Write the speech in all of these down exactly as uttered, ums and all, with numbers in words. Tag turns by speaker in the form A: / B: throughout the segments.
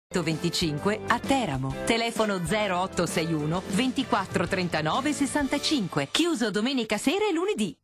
A: venticinque a Teramo. Telefono zero otto sei uno ventiquattro trentanove sessantacinque. Chiuso domenica sera e lunedì.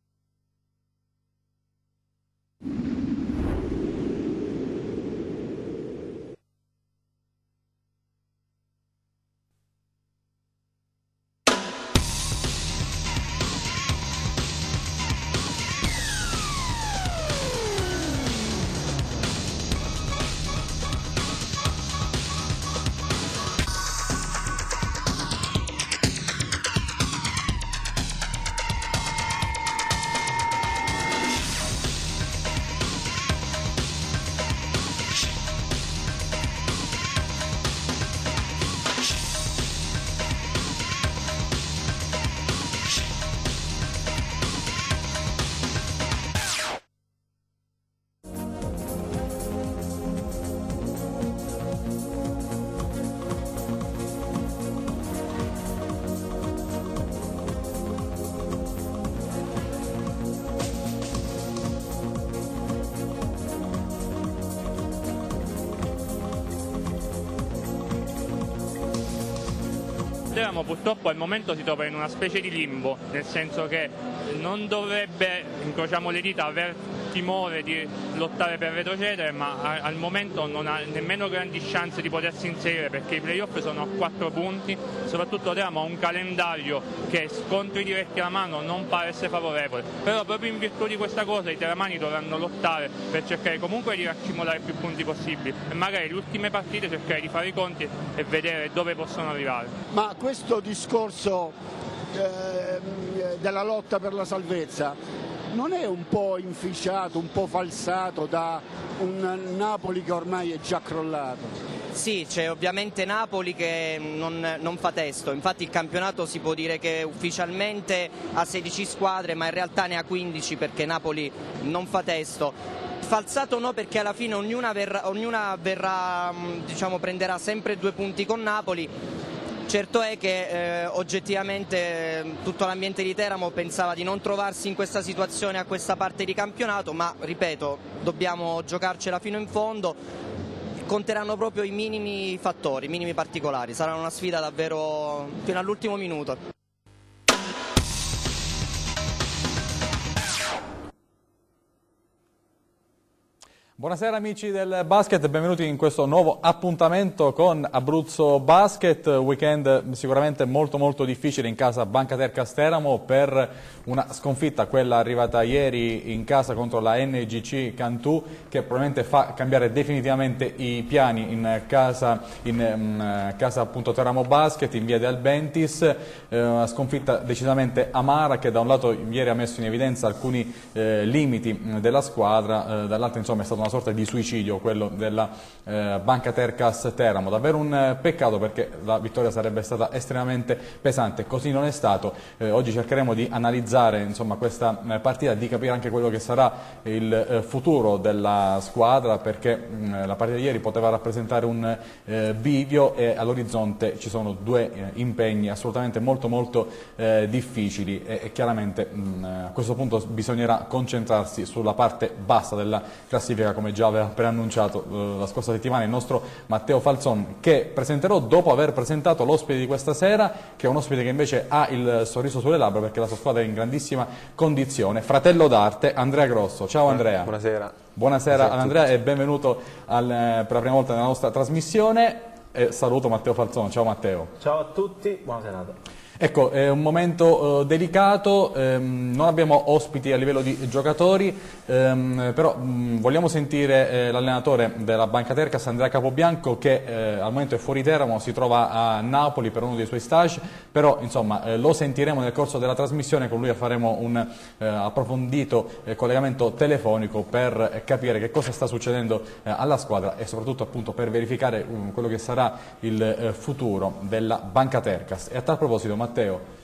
B: Teramo purtroppo al momento si trova in una specie di limbo, nel senso che non dovrebbe, incrociamo le dita, aver timore di lottare per retrocedere, ma a, al momento non ha nemmeno grandi chance di potersi inserire, perché i playoff sono a quattro punti, soprattutto Teramo ha un calendario che scontri diretti alla mano non pare essere favorevole, però proprio in virtù di questa cosa i teramani dovranno lottare per cercare comunque di raccimolare più punti possibili e magari le ultime partite cercare di fare i conti e vedere dove possono arrivare.
C: Ma questo discorso eh, della lotta per la salvezza non è un po' inficiato, un po' falsato da un Napoli che ormai è già crollato?
D: Sì, c'è ovviamente Napoli che non, non fa testo, infatti il campionato si può dire che ufficialmente ha sedici squadre, ma in realtà ne ha quindici perché Napoli non fa testo. Falsato no, perché alla fine ognuna, verrà, ognuna verrà, diciamo, prenderà sempre due punti con Napoli. Certo è che eh, oggettivamente eh, tutto l'ambiente di Teramo pensava di non trovarsi in questa situazione a questa parte di campionato, ma ripeto, dobbiamo giocarcela fino in fondo, conteranno proprio i minimi fattori, i minimi particolari, sarà una sfida davvero fino all'ultimo minuto.
E: Buonasera amici del basket, benvenuti in questo nuovo appuntamento con Abruzzo Basket, weekend sicuramente molto molto difficile in casa Banca Tercas Teramo per una sconfitta, quella arrivata ieri in casa contro la N G C Cantù, che probabilmente fa cambiare definitivamente i piani in casa, in, in casa appunto Teramo Basket in via de Albentis, eh, una sconfitta decisamente amara che da un lato ieri ha messo in evidenza alcuni eh, limiti della squadra, eh, dall'altro insomma è stata una sorta di suicidio quello della eh, Banca Tercas Teramo, davvero un eh, peccato perché la vittoria sarebbe stata estremamente pesante, così non è stato. Eh, oggi cercheremo di analizzare insomma questa eh, partita, di capire anche quello che sarà il eh, futuro della squadra, perché mh, la partita di ieri poteva rappresentare un eh, bivio e all'orizzonte ci sono due eh, impegni assolutamente molto molto eh, difficili e, e chiaramente mh, a questo punto bisognerà concentrarsi sulla parte bassa della classifica, come già aveva preannunciato eh, la scorsa settimana il nostro Matteo Falzon, che presenterò dopo aver presentato l'ospite di questa sera, che è un ospite che invece ha il sorriso sulle labbra perché la sua squadra è in grandissima condizione, fratello d'arte Andrea Grosso. Ciao Andrea.
F: Buonasera.
E: Buonasera ad Andrea e benvenuto al, per la prima volta nella nostra trasmissione e saluto Matteo Falzon. Ciao Matteo.
F: Ciao a tutti, buona serata.
E: Ecco, è un momento eh, delicato, ehm, non abbiamo ospiti a livello di giocatori, ehm, però mh, vogliamo sentire eh, l'allenatore della Banca Tercas, Andrea Capobianco, che eh, al momento è fuori Teramo, si trova a Napoli per uno dei suoi stage, però insomma eh, lo sentiremo nel corso della trasmissione, con lui faremo un eh, approfondito eh, collegamento telefonico per eh, capire che cosa sta succedendo eh, alla squadra e soprattutto appunto per verificare um, quello che sarà il eh, futuro della Banca Tercas. E a tal proposito, Matteo,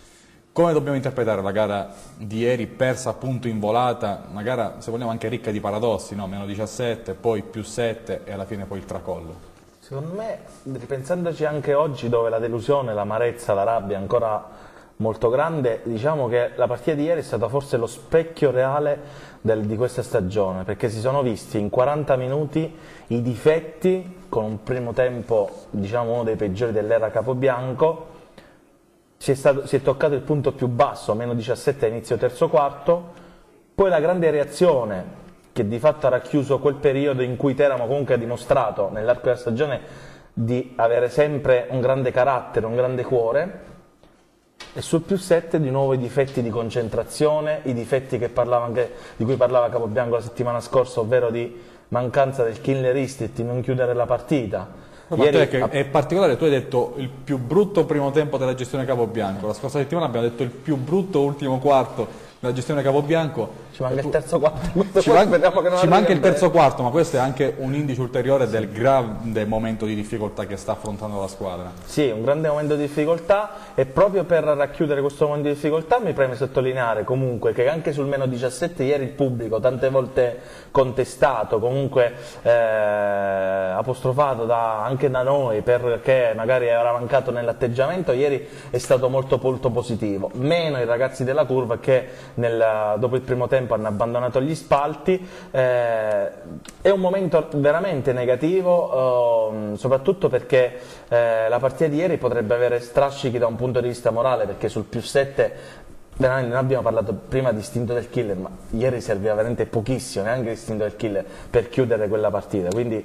E: come dobbiamo interpretare la gara di ieri, persa appunto in volata, una gara se vogliamo anche ricca di paradossi, no? Meno diciassette, poi più sette e alla fine poi il tracollo?
F: Secondo me, ripensandoci anche oggi, dove la delusione, l'amarezza, la rabbia ancora molto grande. Diciamo che la partita di ieri è stata forse lo specchio reale del, di questa stagione, perché si sono visti in quaranta minuti i difetti, con un primo tempo diciamo uno dei peggiori dell'era Capobianco. Si è, stato, si è toccato il punto più basso, meno diciassette a inizio terzo quarto, poi la grande reazione che di fatto ha racchiuso quel periodo in cui Teramo comunque ha dimostrato nell'arco della stagione di avere sempre un grande carattere, un grande cuore, e sul più sette di nuovo i difetti di concentrazione, i difetti che parlava anche, di cui parlava Capobianco la settimana scorsa, ovvero di mancanza del killer instinct, di non chiudere la partita.
E: Ieri, che è particolare, tu hai detto il più brutto primo tempo della gestione Capobianco, la scorsa settimana abbiamo detto il più brutto ultimo quarto della gestione Capobianco.
F: Ci manca il terzo quarto,
E: ci, man ci manca il terzo quarto, ma questo è anche un indice ulteriore sì. del grande momento di difficoltà che sta affrontando la squadra.
F: Sì, un grande momento di difficoltà, e proprio per racchiudere questo momento di difficoltà mi preme sottolineare comunque che anche sul meno diciassette ieri il pubblico, tante volte contestato, comunque eh, apostrofato da, anche da noi perché magari era mancato nell'atteggiamento, ieri è stato molto molto positivo. Meno i ragazzi della curva che nel, dopo il primo tempo hanno abbandonato gli spalti. Eh, è un momento veramente negativo, eh, soprattutto perché eh, la partita di ieri potrebbe avere strascichi da un punto di vista morale, perché sul più sette veramente, noi abbiamo parlato prima di istinto del killer, ma ieri serviva veramente pochissimo, neanche l'istinto del killer, per chiudere quella partita, quindi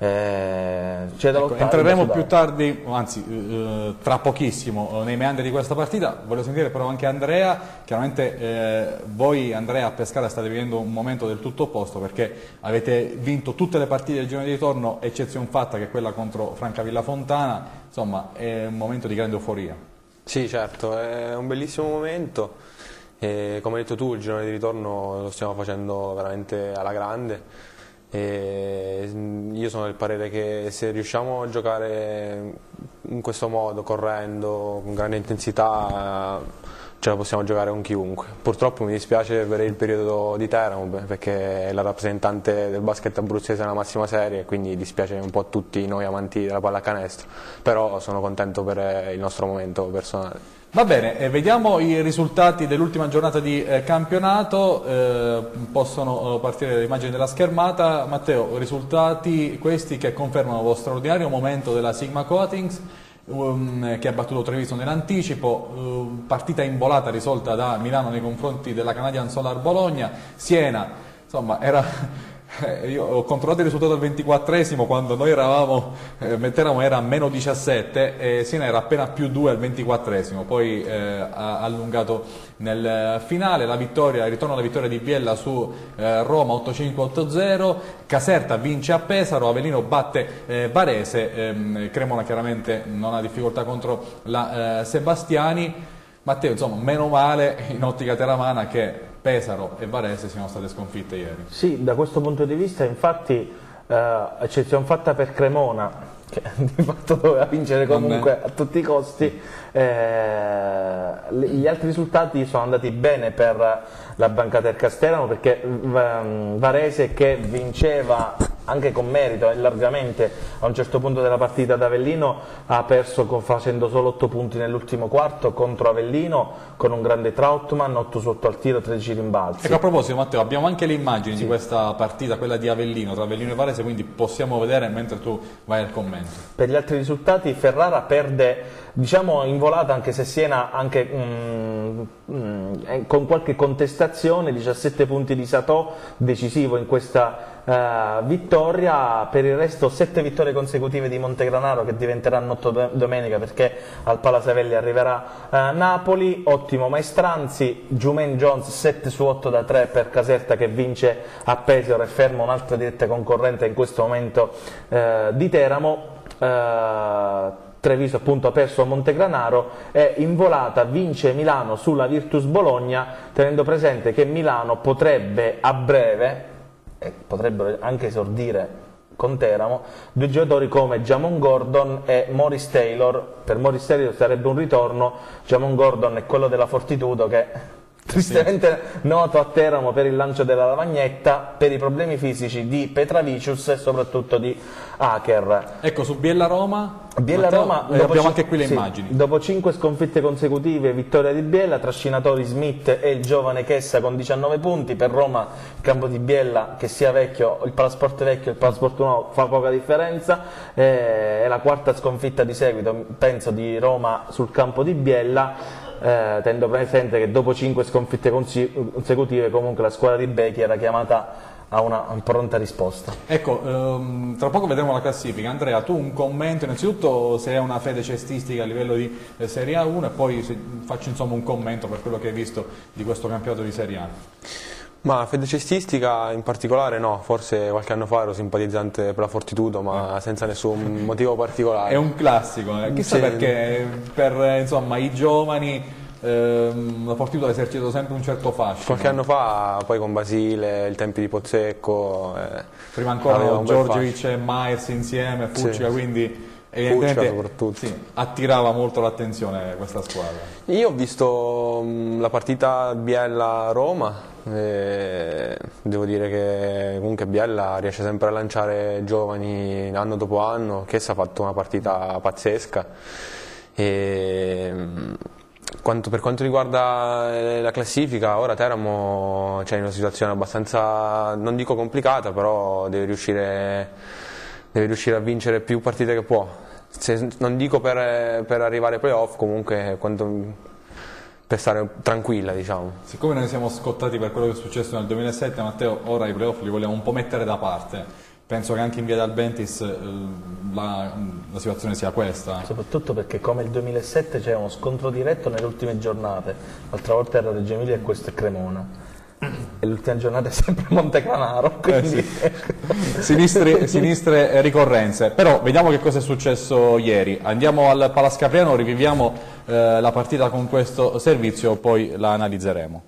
F: Eh,
E: ecco, entreremo più tardi, anzi eh, tra pochissimo, nei meandri di questa partita. Voglio sentire però anche Andrea. Chiaramente eh, voi, Andrea, a Pescara state vivendo un momento del tutto opposto, perché avete vinto tutte le partite del girone di ritorno, eccezione fatta che è quella contro Francavilla Fontana. Insomma, è un momento di grande euforia.
G: Sì, certo, è un bellissimo momento e, come hai detto tu, il girone di ritorno lo stiamo facendo veramente alla grande. E io sono del parere che se riusciamo a giocare in questo modo, correndo con grande intensità, ce la possiamo giocare con chiunque. Purtroppo mi dispiace per il periodo di Teramo, perché è la rappresentante del basket abruzzese nella massima serie, quindi dispiace un po' a tutti noi amanti della pallacanestro, però sono contento per il nostro momento personale.
E: Va bene, eh, vediamo i risultati dell'ultima giornata di eh, campionato. Eh, possono partire le immagini della schermata. Matteo, risultati questi che confermano lo straordinario momento della Sigma Coatings, um, che ha battuto Treviso nell'anticipo, uh, partita imbolata risolta da Milano nei confronti della Canadian Solar Bologna. Siena, insomma, era... Io ho controllato il risultato al ventiquattresimo, quando noi eravamo, eh, Teramo era a meno diciassette e Siena era appena più due al ventiquattresimo, poi eh, ha allungato nel finale. La vittoria, il ritorno alla vittoria di Biella su eh, Roma otto cinque otto zero, Caserta vince a Pesaro, Avellino batte eh, Varese, ehm, Cremona chiaramente non ha difficoltà contro la eh, Sebastiani. Matteo, insomma, meno male in ottica teramana che Pesaro e Varese siano state sconfitte ieri.
F: Sì, da questo punto di vista infatti eh, eccezione fatta per Cremona, che di fatto doveva vincere comunque a tutti i costi, eh, gli altri risultati sono andati bene per la Bancaterca Teramo, perché Varese, che vinceva anche con merito e largamente a un certo punto della partita ad Avellino, ha perso con, facendo solo otto punti nell'ultimo quarto contro Avellino, con un grande Trautmann, otto su otto al tiro, tredici rimbalzi.
E: Ecco, a proposito Matteo, abbiamo anche le immagini sì. di questa partita, quella di Avellino, tra Avellino e Varese, quindi possiamo vedere mentre tu vai al commento.
F: Per gli altri risultati Ferrara perde, diciamo, in volata, anche se Siena anche mm, mm, con qualche contestazione, diciassette punti di Satò, decisivo in questa Uh, vittoria. Per il resto sette vittorie consecutive di Montegranaro, che diventeranno otto domenica, perché al Palasavelli arriverà uh, Napoli. Ottimo Maestranzi, Jumaine Jones sette su otto da tre per Caserta, che vince a Pesaro e ferma un'altra diretta concorrente in questo momento uh, di Teramo. uh, Treviso appunto ha perso a Montegranaro, e in volata vince Milano sulla Virtus Bologna, tenendo presente che Milano potrebbe a breve, e potrebbero anche esordire con Teramo, due giocatori come Jamon Gordon e Maurice Taylor. Per Maurice Taylor sarebbe un ritorno, Jamon Gordon è quello della Fortitudo che Tristemente noto a Teramo per il lancio della lavagnetta, per i problemi fisici di Petravicius e soprattutto di Aker.
E: Ecco, su Biella-Roma,
F: Biella-Roma
E: eh, abbiamo anche qui le
F: sì,
E: immagini.
F: Dopo cinque sconfitte consecutive, vittoria di Biella, trascinatori Smith e il giovane Chessa con diciannove punti. Per Roma il campo di Biella, che sia vecchio, il Palasport vecchio e il Palasport nuovo, fa poca differenza. Eh, è la quarta sconfitta di seguito, penso, di Roma sul campo di Biella. Eh, tenendo presente che dopo cinque sconfitte consecutive comunque la squadra di Becchi era chiamata a una pronta risposta.
E: Ecco, ehm, tra poco vedremo la classifica. Andrea, tu un commento innanzitutto se hai una fede cestistica a livello di eh, Serie A uno e poi se, faccio insomma un commento per quello che hai visto di questo campionato di Serie A.
G: Ma fede cestistica in particolare no, forse qualche anno fa ero simpatizzante per la Fortitudo, ma senza nessun motivo particolare.
E: È un classico, eh. Chissà
G: sì.
E: perché per eh, insomma, i giovani ehm, la Fortitudo ha esercitato sempre un certo fascino.
G: Qualche anno fa, poi con Basile, il tempi di Pozzecco. Eh,
E: Prima ancora Giorgevic e Myers insieme, Fuccica, sì. Quindi evidentemente sì, attirava molto l'attenzione questa squadra.
G: Io ho visto mh, la partita Biella-Roma e devo dire che comunque Biella riesce sempre a lanciare giovani anno dopo anno, che ha fatto una partita pazzesca. E, mh, quanto, per quanto riguarda la classifica, ora Teramo c'è in una situazione abbastanza, non dico complicata, però deve riuscire, deve riuscire a vincere più partite che può. Se, non dico per, per arrivare ai playoff, comunque quanto, per stare tranquilla, diciamo.
E: Siccome noi siamo scottati per quello che è successo nel duemilasette, Matteo, ora i playoff li vogliamo un po' mettere da parte. Penso che anche in via d'Albentis eh, la, la situazione sia questa.
F: Soprattutto perché come il duemilasette c'è uno scontro diretto nelle ultime giornate, l'altra volta era Reggio Emilia e questo è Cremona. E l'ultima giornata è sempre Monteclanaro, quindi...
E: eh sì. sinistre, sinistre ricorrenze. Però vediamo che cosa è successo ieri. Andiamo al Palascapriano, riviviamo eh, la partita con questo servizio, poi la analizzeremo.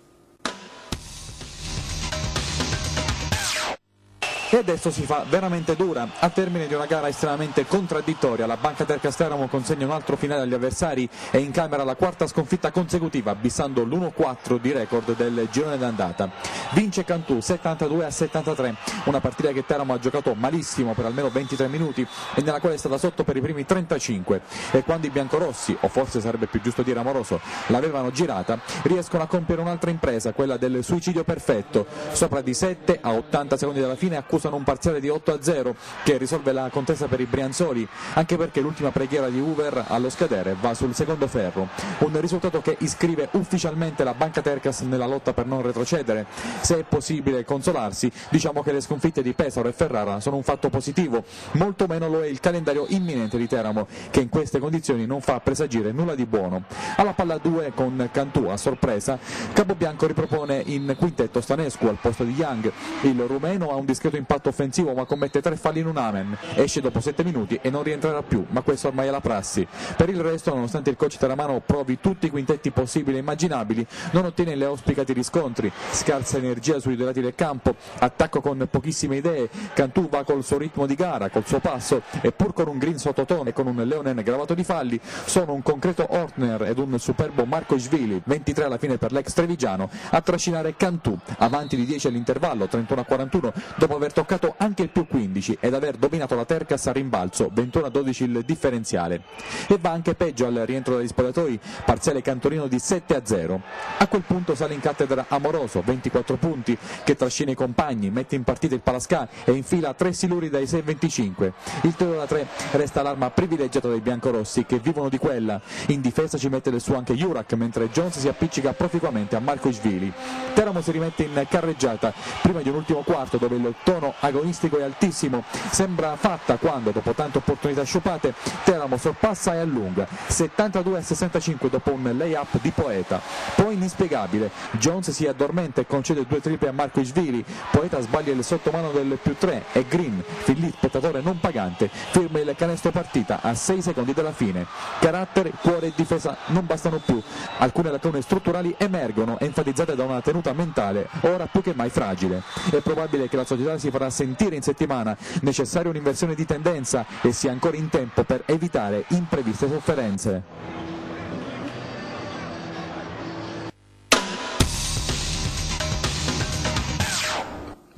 H: E adesso si fa veramente dura. Al termine di una gara estremamente contraddittoria, la Banca Tercas Teramo consegna un altro finale agli avversari e incamera la quarta sconfitta consecutiva, bissando l'uno quattro di record del girone d'andata. Vince Cantù settantadue a settantatré, una partita che Teramo ha giocato malissimo per almeno ventitré minuti e nella quale è stata sotto per i primi trentacinque. E quando i biancorossi, o forse sarebbe più giusto dire amoroso, l'avevano girata, riescono a compiere un'altra impresa, quella del suicidio perfetto. Sopra di sette a ottanta secondi dalla fine accusano un parziale di otto a zero che risolve la contesa per i brianzoli, anche perché l'ultima preghiera di Hoover allo scadere va sul secondo ferro. Un risultato che iscrive ufficialmente la Banca Tercas nella lotta per non retrocedere. Se è possibile consolarsi, diciamo che le sconfitte di Pesaro e Ferrara sono un fatto positivo, molto meno lo è il calendario imminente di Teramo, che in queste condizioni non fa presagire nulla di buono. Alla palla due con Cantù a sorpresa, Capobianco ripropone in quintetto Stanescu al posto di Young. Il rumeno ha un discreto impatto offensivo ma commette tre falli in un amen, esce dopo sette minuti e non rientrerà più, ma questo ormai è la prassi. Per il resto, nonostante il coach teramano provi tutti i quintetti possibili e immaginabili, non ottiene le auspicati riscontri, scarsa energia sui due lati del campo, attacco con pochissime idee. Cantù va col suo ritmo di gara, col suo passo, e pur con un green sottotono e con un Leonen gravato di falli, sono un concreto Ortner ed un superbo Marco Svili, ventitré alla fine per l'ex trevigiano, a trascinare Cantù avanti di dieci all'intervallo, trentuno a quarantuno, dopo aver toccato anche il più quindici ed aver dominato la Tercas a rimbalzo, ventuno a dodici il differenziale. E va anche peggio al rientro dagli spogliatoi, parziale cantorino di sette a zero. A quel punto sale in cattedra Amoroso, ventiquattro punti, che trascina i compagni, mette in partita il Palasca e infila tre siluri dai sei a venticinque. Il tiro da tre resta l'arma privilegiata dei biancorossi, che vivono di quella. In difesa ci mette del suo anche Jurak, mentre Jones si appiccica proficuamente a Marco Svili. Teramo si rimette in carreggiata prima di un ultimo quarto dove il tono agonistico è altissimo, sembra fatta quando, dopo tante opportunità sciupate, Teramo sorpassa e allunga, settantadue a sessantacinque dopo un lay-up di Poeta. Poi inspiegabile, Jones si addormenta e concede due triple a Marco Svili, Poeta sbaglia il sottomano del più tre e Green, fin lì spettatore non pagante, firma il canestro partita a sei secondi dalla fine. Carattere, cuore e difesa non bastano più, alcune lacune strutturali emergono, enfatizzate da una tenuta mentale ora più che mai fragile. È probabile che la società si farà sentire in settimana, necessaria un'inversione di tendenza e sia ancora in tempo per evitare impreviste sofferenze.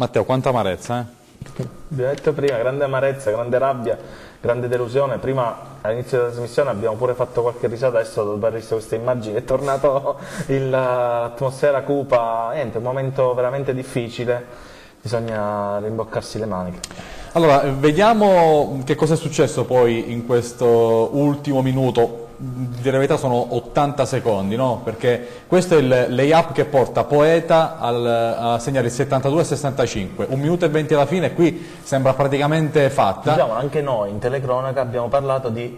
E: Matteo, quanta amarezza, eh?
F: Vi ho detto prima, grande amarezza, grande rabbia, grande delusione. Prima all'inizio della trasmissione abbiamo pure fatto qualche risata, adesso dopo aver visto queste immagini è tornato l'atmosfera cupa. Niente, un momento veramente difficile, bisogna rimboccarsi le maniche.
E: Allora, vediamo che cosa è successo poi in questo ultimo minuto. Di verità sono ottanta secondi, no? Perché questo è il lay-up che porta Poeta al, a segnare il settantadue a sessantacinque, un minuto e venti alla fine, qui sembra praticamente fatta.
F: Diciamo, anche noi in telecronaca abbiamo parlato di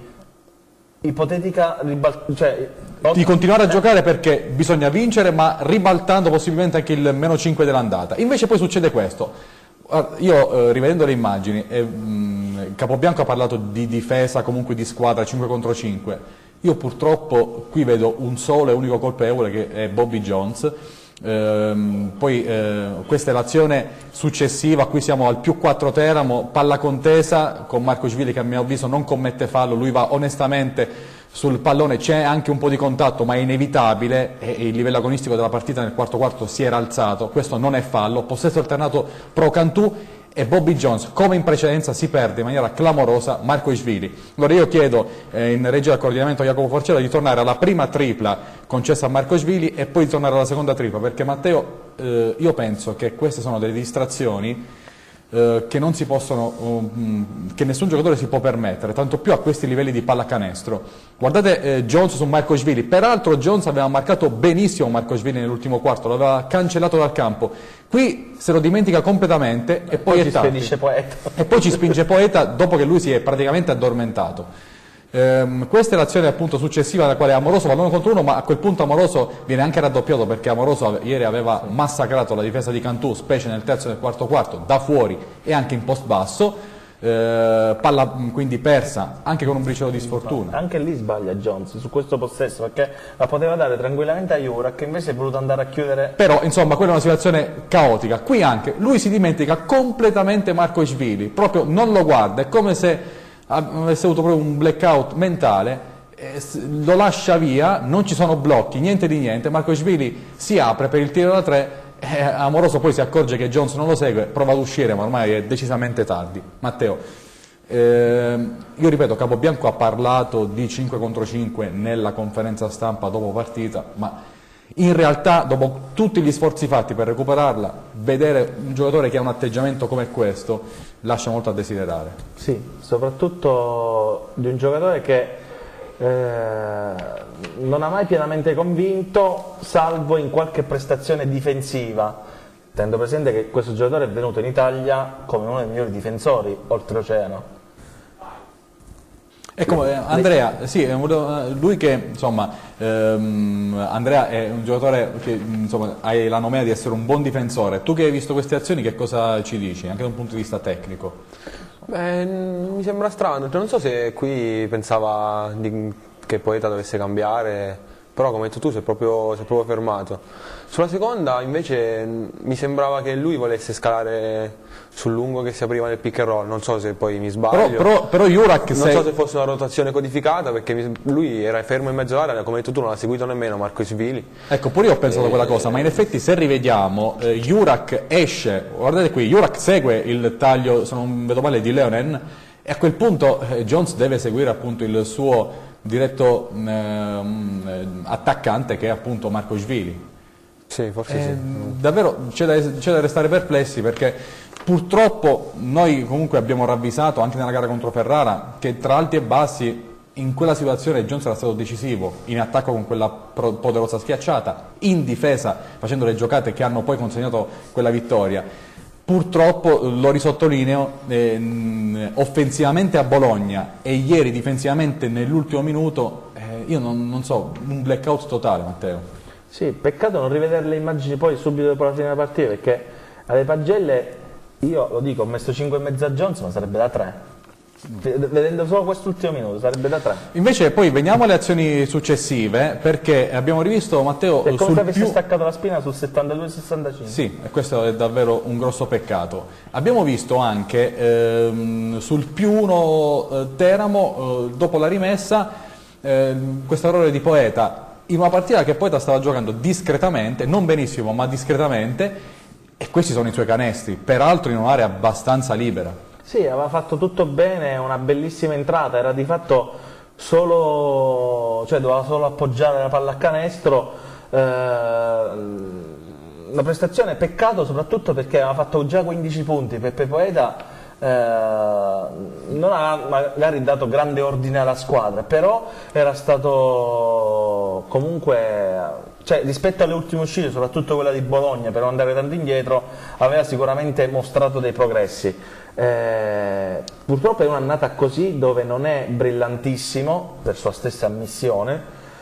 F: ipotetica ribalta, cioè,
E: di continuare a giocare perché bisogna vincere, ma ribaltando possibilmente anche il meno cinque dell'andata. Invece poi succede questo. Io eh, rivedendo le immagini, eh, mh, Capobianco ha parlato di difesa, comunque di squadra cinque contro cinque. Io purtroppo qui vedo un solo e unico colpevole che è Bobby Jones. Ehm, poi eh, questa è l'azione successiva, qui siamo al più quattro Teramo, palla contesa con Marcošvili che a mio avviso non commette fallo, lui va onestamente sul pallone, c'è anche un po' di contatto ma è inevitabile e, e il livello agonistico della partita nel quarto quarto si era alzato, questo non è fallo, possesso alternato pro Cantù e Bobby Jones come in precedenza si perde in maniera clamorosa Marcošvili. Allora io chiedo eh, in regia del coordinamento a Jacopo Forcella di tornare alla prima tripla concessa a Marcošvili e poi di tornare alla seconda tripla, perché Matteo eh, io penso che queste sono delle distrazioni eh, che non si possono, um, che nessun giocatore si può permettere, tanto più a questi livelli di pallacanestro. Guardate eh, Jones su Marcošvili, peraltro Jones aveva marcato benissimo Marcošvili nell'ultimo quarto, lo aveva cancellato dal campo. Qui se lo dimentica completamente e, e poi, poi ci spinge Poeta. E poi ci spinge Poeta dopo che lui si è praticamente addormentato. Ehm, questa è l'azione appunto successiva alla quale Amoroso va l'uno contro uno, ma a quel punto Amoroso viene anche raddoppiato perché Amoroso ieri aveva massacrato la difesa di Cantù, specie nel terzo e nel quarto quarto, da fuori e anche in post basso. Eh, palla quindi persa anche con un briciolo di sfortuna.
F: Anche lì sbaglia Jones su questo possesso perché la poteva dare tranquillamente a Jurak che invece è voluto andare a chiudere.
E: Però insomma quella è una situazione caotica. Qui anche lui si dimentica completamente Marcošvili, proprio non lo guarda, è come se avesse avuto proprio un blackout mentale, eh, lo lascia via, non ci sono blocchi, niente di niente. Marcošvili si apre per il tiro da tre. Eh, Amoroso poi si accorge che Jones non lo segue, prova ad uscire ma ormai è decisamente tardi. Matteo, eh, io ripeto, Capobianco ha parlato di cinque contro cinque nella conferenza stampa dopo partita, ma in realtà dopo tutti gli sforzi fatti per recuperarla, vedere un giocatore che ha un atteggiamento come questo lascia molto a desiderare.
F: Sì, soprattutto di un giocatore che Eh, non ha mai pienamente convinto, salvo in qualche prestazione difensiva, tenendo presente che questo giocatore è venuto in Italia come uno dei migliori difensori oltreoceano.
E: Ecco, Andrea, sì, lui che insomma, ehm, Andrea è un giocatore che insomma, ha la nomea di essere un buon difensore. Tu che hai visto queste azioni, che cosa ci dici, anche da un punto di vista tecnico?
G: Beh, mi sembra strano, non so se qui pensava di, che Poeta dovesse cambiare, però come hai detto tu si è proprio, si è proprio fermato. Sulla seconda invece mi sembrava che lui volesse scalare sul lungo che si apriva nel pick and roll, non so se poi mi sbaglio.
E: Però, però, però Jurak
G: non
E: sei...
G: so se fosse una rotazione codificata perché mi, lui era fermo in mezzo all'area, come hai detto tu non l'ha seguito nemmeno Marcošvili.
E: Ecco, pure io ho pensato a quella cosa, ma in effetti se rivediamo eh, Jurak esce, guardate qui, Jurak segue il taglio, se non vedo male, di Leonen e a quel punto eh, Jones deve seguire appunto il suo diretto eh, attaccante che è appunto Marcošvili.
G: Sì, forse
E: eh,
G: sì.
E: Davvero c'è da, c'è da restare perplessi perché purtroppo noi comunque abbiamo ravvisato anche nella gara contro Ferrara che tra alti e bassi in quella situazione Jones era stato decisivo, in attacco con quella poderosa schiacciata, in difesa facendo le giocate che hanno poi consegnato quella vittoria. Purtroppo, lo risottolineo, eh, offensivamente a Bologna e ieri difensivamente nell'ultimo minuto, eh, io non, non so, un blackout totale, Matteo.
F: Sì, peccato non rivedere le immagini poi subito dopo la fine della partita, perché alle pagelle, io lo dico, ho messo cinque e mezzo a Jones, ma sarebbe da tre. Vedendo solo quest'ultimo minuto sarebbe da tre.
E: Invece poi veniamo alle azioni successive, perché abbiamo rivisto Matteo
F: è come
E: sul
F: se avesse
E: più...
F: staccato la spina sul settantadue sessantacinque.
E: Sì, e questo è davvero un grosso peccato. Abbiamo visto anche ehm, sul più uno eh, Teramo eh, dopo la rimessa eh, questo errore di Poeta in una partita che Poeta stava giocando discretamente, non benissimo ma discretamente. e questi sono i suoi canestri, peraltro in un'area abbastanza libera.
F: Sì, aveva fatto tutto bene, una bellissima entrata, era di fatto solo, cioè doveva solo appoggiare la palla a canestro, eh, una prestazione, peccato soprattutto perché aveva fatto già quindici punti. Peppe Poeta eh, non ha magari dato grande ordine alla squadra, però era stato comunque, cioè, rispetto alle ultime uscite, soprattutto quella di Bologna, per non andare tanto indietro, aveva sicuramente mostrato dei progressi. Eh, purtroppo è un'annata così, dove non è brillantissimo, per sua stessa ammissione.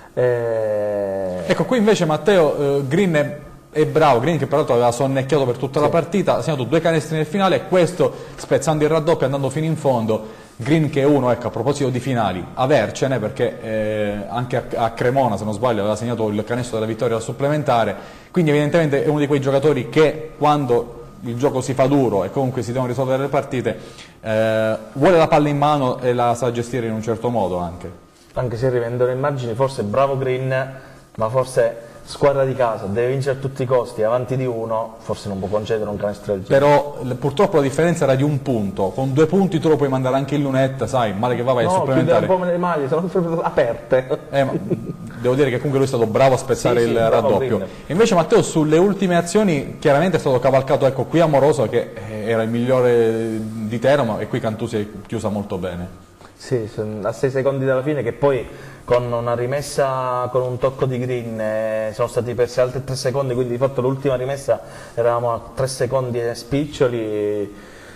F: Eh...
E: Ecco, qui invece Matteo, eh, Green è, è bravo, Green che peraltro aveva sonnecchiato per tutta sì. la partita, ha segnato due canestri nel finale, e questo spezzando il raddoppio, andando fino in fondo. Green che è uno, ecco, a proposito di finali, avercene, perché eh, anche a, a Cremona, se non sbaglio, aveva segnato il canestro della vittoria al supplementare, quindi evidentemente è uno di quei giocatori che quando il gioco si fa duro e comunque si devono risolvere le partite, eh, vuole la palla in mano e la sa gestire in un certo modo anche.
F: Anche se rivendono immagini, forse bravo Green, ma forse squadra di casa, deve vincere a tutti i costi, avanti di uno, forse non può concedere un canestro del genere.
E: Però purtroppo la differenza era di un punto, con due punti tu lo puoi mandare anche in lunetta, sai, male che va vai
F: no,
E: a supplementare.
F: No, chiudere un po' le maglie, sono proprio aperte.
E: Eh, ma devo dire che comunque lui è stato bravo a spezzare sì, il sì, raddoppio.
F: Green.
E: Invece Matteo sulle ultime azioni chiaramente è stato cavalcato, ecco, qui Amoroso che era il migliore di Teramo, e qui Cantù si è chiusa molto bene.
F: Sì, a sei secondi dalla fine, che poi con una rimessa con un tocco di Green eh, sono stati persi altri tre secondi, quindi di fatto l'ultima rimessa eravamo a tre secondi e spiccioli.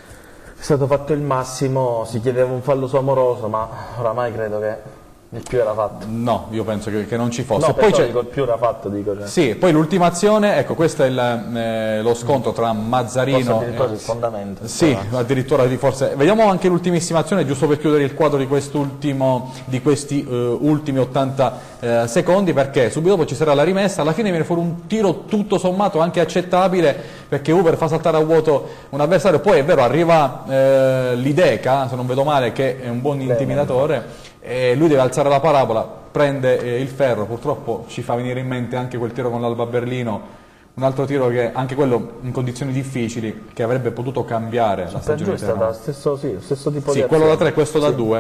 F: È stato fatto il massimo, si chiedeva un fallo su Amoroso, ma oramai credo che il più era fatto.
E: No, io penso che, che non ci fosse.
F: No,
E: poi c'è
F: dico, il più era fatto, dico. Cioè.
E: Sì, poi l'ultima azione, ecco, questo è il, eh, lo scontro tra Mazzarino
F: forse addirittura
E: e
F: il fondamento.
E: Sì, addirittura di forse. Vediamo anche l'ultimissima azione, giusto per chiudere il quadro di quest'ultimo di questi uh, ultimi ottanta uh, secondi, perché subito dopo ci sarà la rimessa, alla fine viene fuori un tiro tutto sommato anche accettabile, perché Uber fa saltare a vuoto un avversario, poi è vero arriva uh, l'Ideca, se non vedo male, che è un buon intimidatore. E lui deve alzare la parabola, prende eh, il ferro, purtroppo ci fa venire in mente anche quel tiro con l'Alba Berlino, un altro tiro che anche quello in condizioni difficili, che avrebbe potuto cambiare la stagione.
F: È stato lo stesso, sì, lo stesso tipo
E: sì,
F: di
E: quello da tre, questo da due.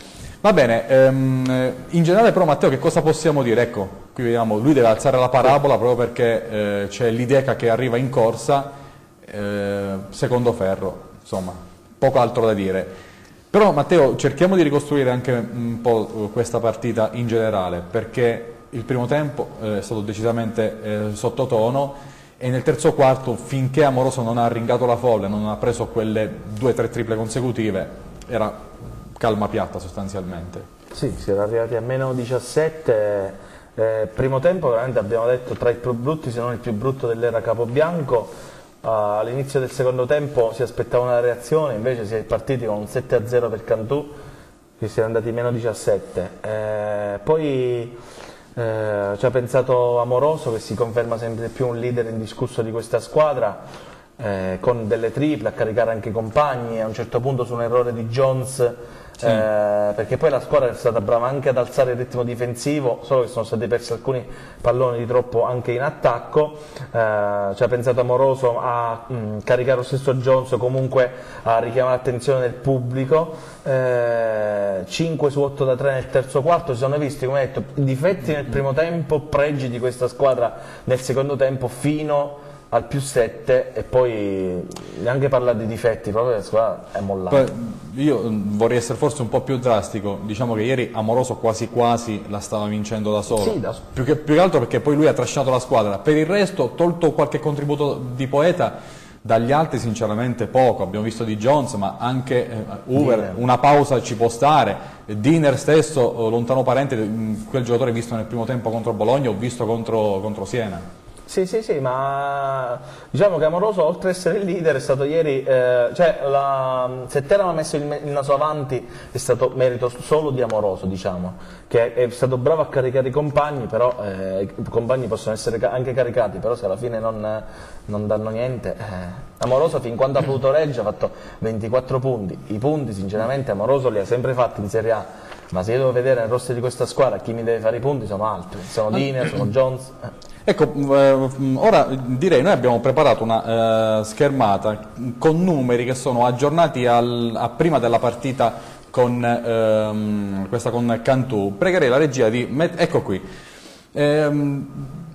E: Va bene, ehm, in generale però Matteo che cosa possiamo dire? Ecco, qui vediamo, lui deve alzare la parabola proprio perché eh, c'è l'Ideca che arriva in corsa, eh, secondo ferro, insomma, poco altro da dire. Però Matteo, cerchiamo di ricostruire anche un po' questa partita in generale, perché il primo tempo eh, è stato decisamente eh, sottotono, e nel terzo quarto, finché Amoroso non ha ringato la folla, non ha preso quelle due o tre triple consecutive, era calma piatta sostanzialmente.
F: Sì, si era arrivati a meno diciassette, eh, primo tempo veramente abbiamo detto tra i più brutti, se non il più brutto dell'era Capobianco. Uh, all'inizio del secondo tempo si aspettava una reazione, invece si è partiti con un sette a zero per Cantù, che si è andati meno diciassette. Eh, poi eh, ci ha pensato Amoroso, che si conferma sempre più un leader indiscusso di questa squadra, eh, con delle triple, a caricare anche i compagni, a un certo punto su un errore di Jones, sì. eh, perché poi la squadra è stata brava anche ad alzare il ritmo difensivo, solo che sono stati persi alcuni palloni di troppo anche in attacco. Eh, ci ha pensato Amoroso a mh, caricare lo stesso Jones, o comunque a richiamare l'attenzione del pubblico. Eh, cinque su otto da tre nel terzo quarto, si sono visti, come detto, difetti nel primo tempo, pregi di questa squadra nel secondo tempo, fino al più sette, e poi neanche parlare di difetti, proprio la squadra è mollata.
E: Io vorrei essere forse un po' più drastico, diciamo che ieri Amoroso quasi quasi la stava vincendo da solo,
F: sì, da...
E: Più, che, più che altro perché poi lui ha trascinato la squadra. Per il resto, tolto qualche contributo di Poeta, dagli altri sinceramente poco. Abbiamo visto di Jones, ma anche eh, Uber, Diner. Una pausa ci può stare. Diner stesso, lontano parente, quel giocatore visto nel primo tempo contro Bologna, ho visto contro, contro Siena.
F: Sì, sì, sì, ma diciamo che Amoroso, oltre ad essere il leader, è stato ieri, eh, cioè la, se Teramo ha messo il, il naso avanti è stato merito solo di Amoroso, diciamo, che è stato bravo a caricare i compagni, però eh, i compagni possono essere anche caricati, però se alla fine non, non danno niente. Eh. Amoroso fin quando ha potuto Reggio ha fatto ventiquattro punti, i punti sinceramente Amoroso li ha sempre fatti in Serie A. ma se io devo vedere nel roster di questa squadra chi mi deve fare i punti sono altri, sono Diner, sono Jones.
E: Ecco, eh, ora direi, noi abbiamo preparato una eh, schermata con numeri che sono aggiornati al, a prima della partita con ehm, questa con Cantù. Pregherei la regia di met- ecco qui. Ehm,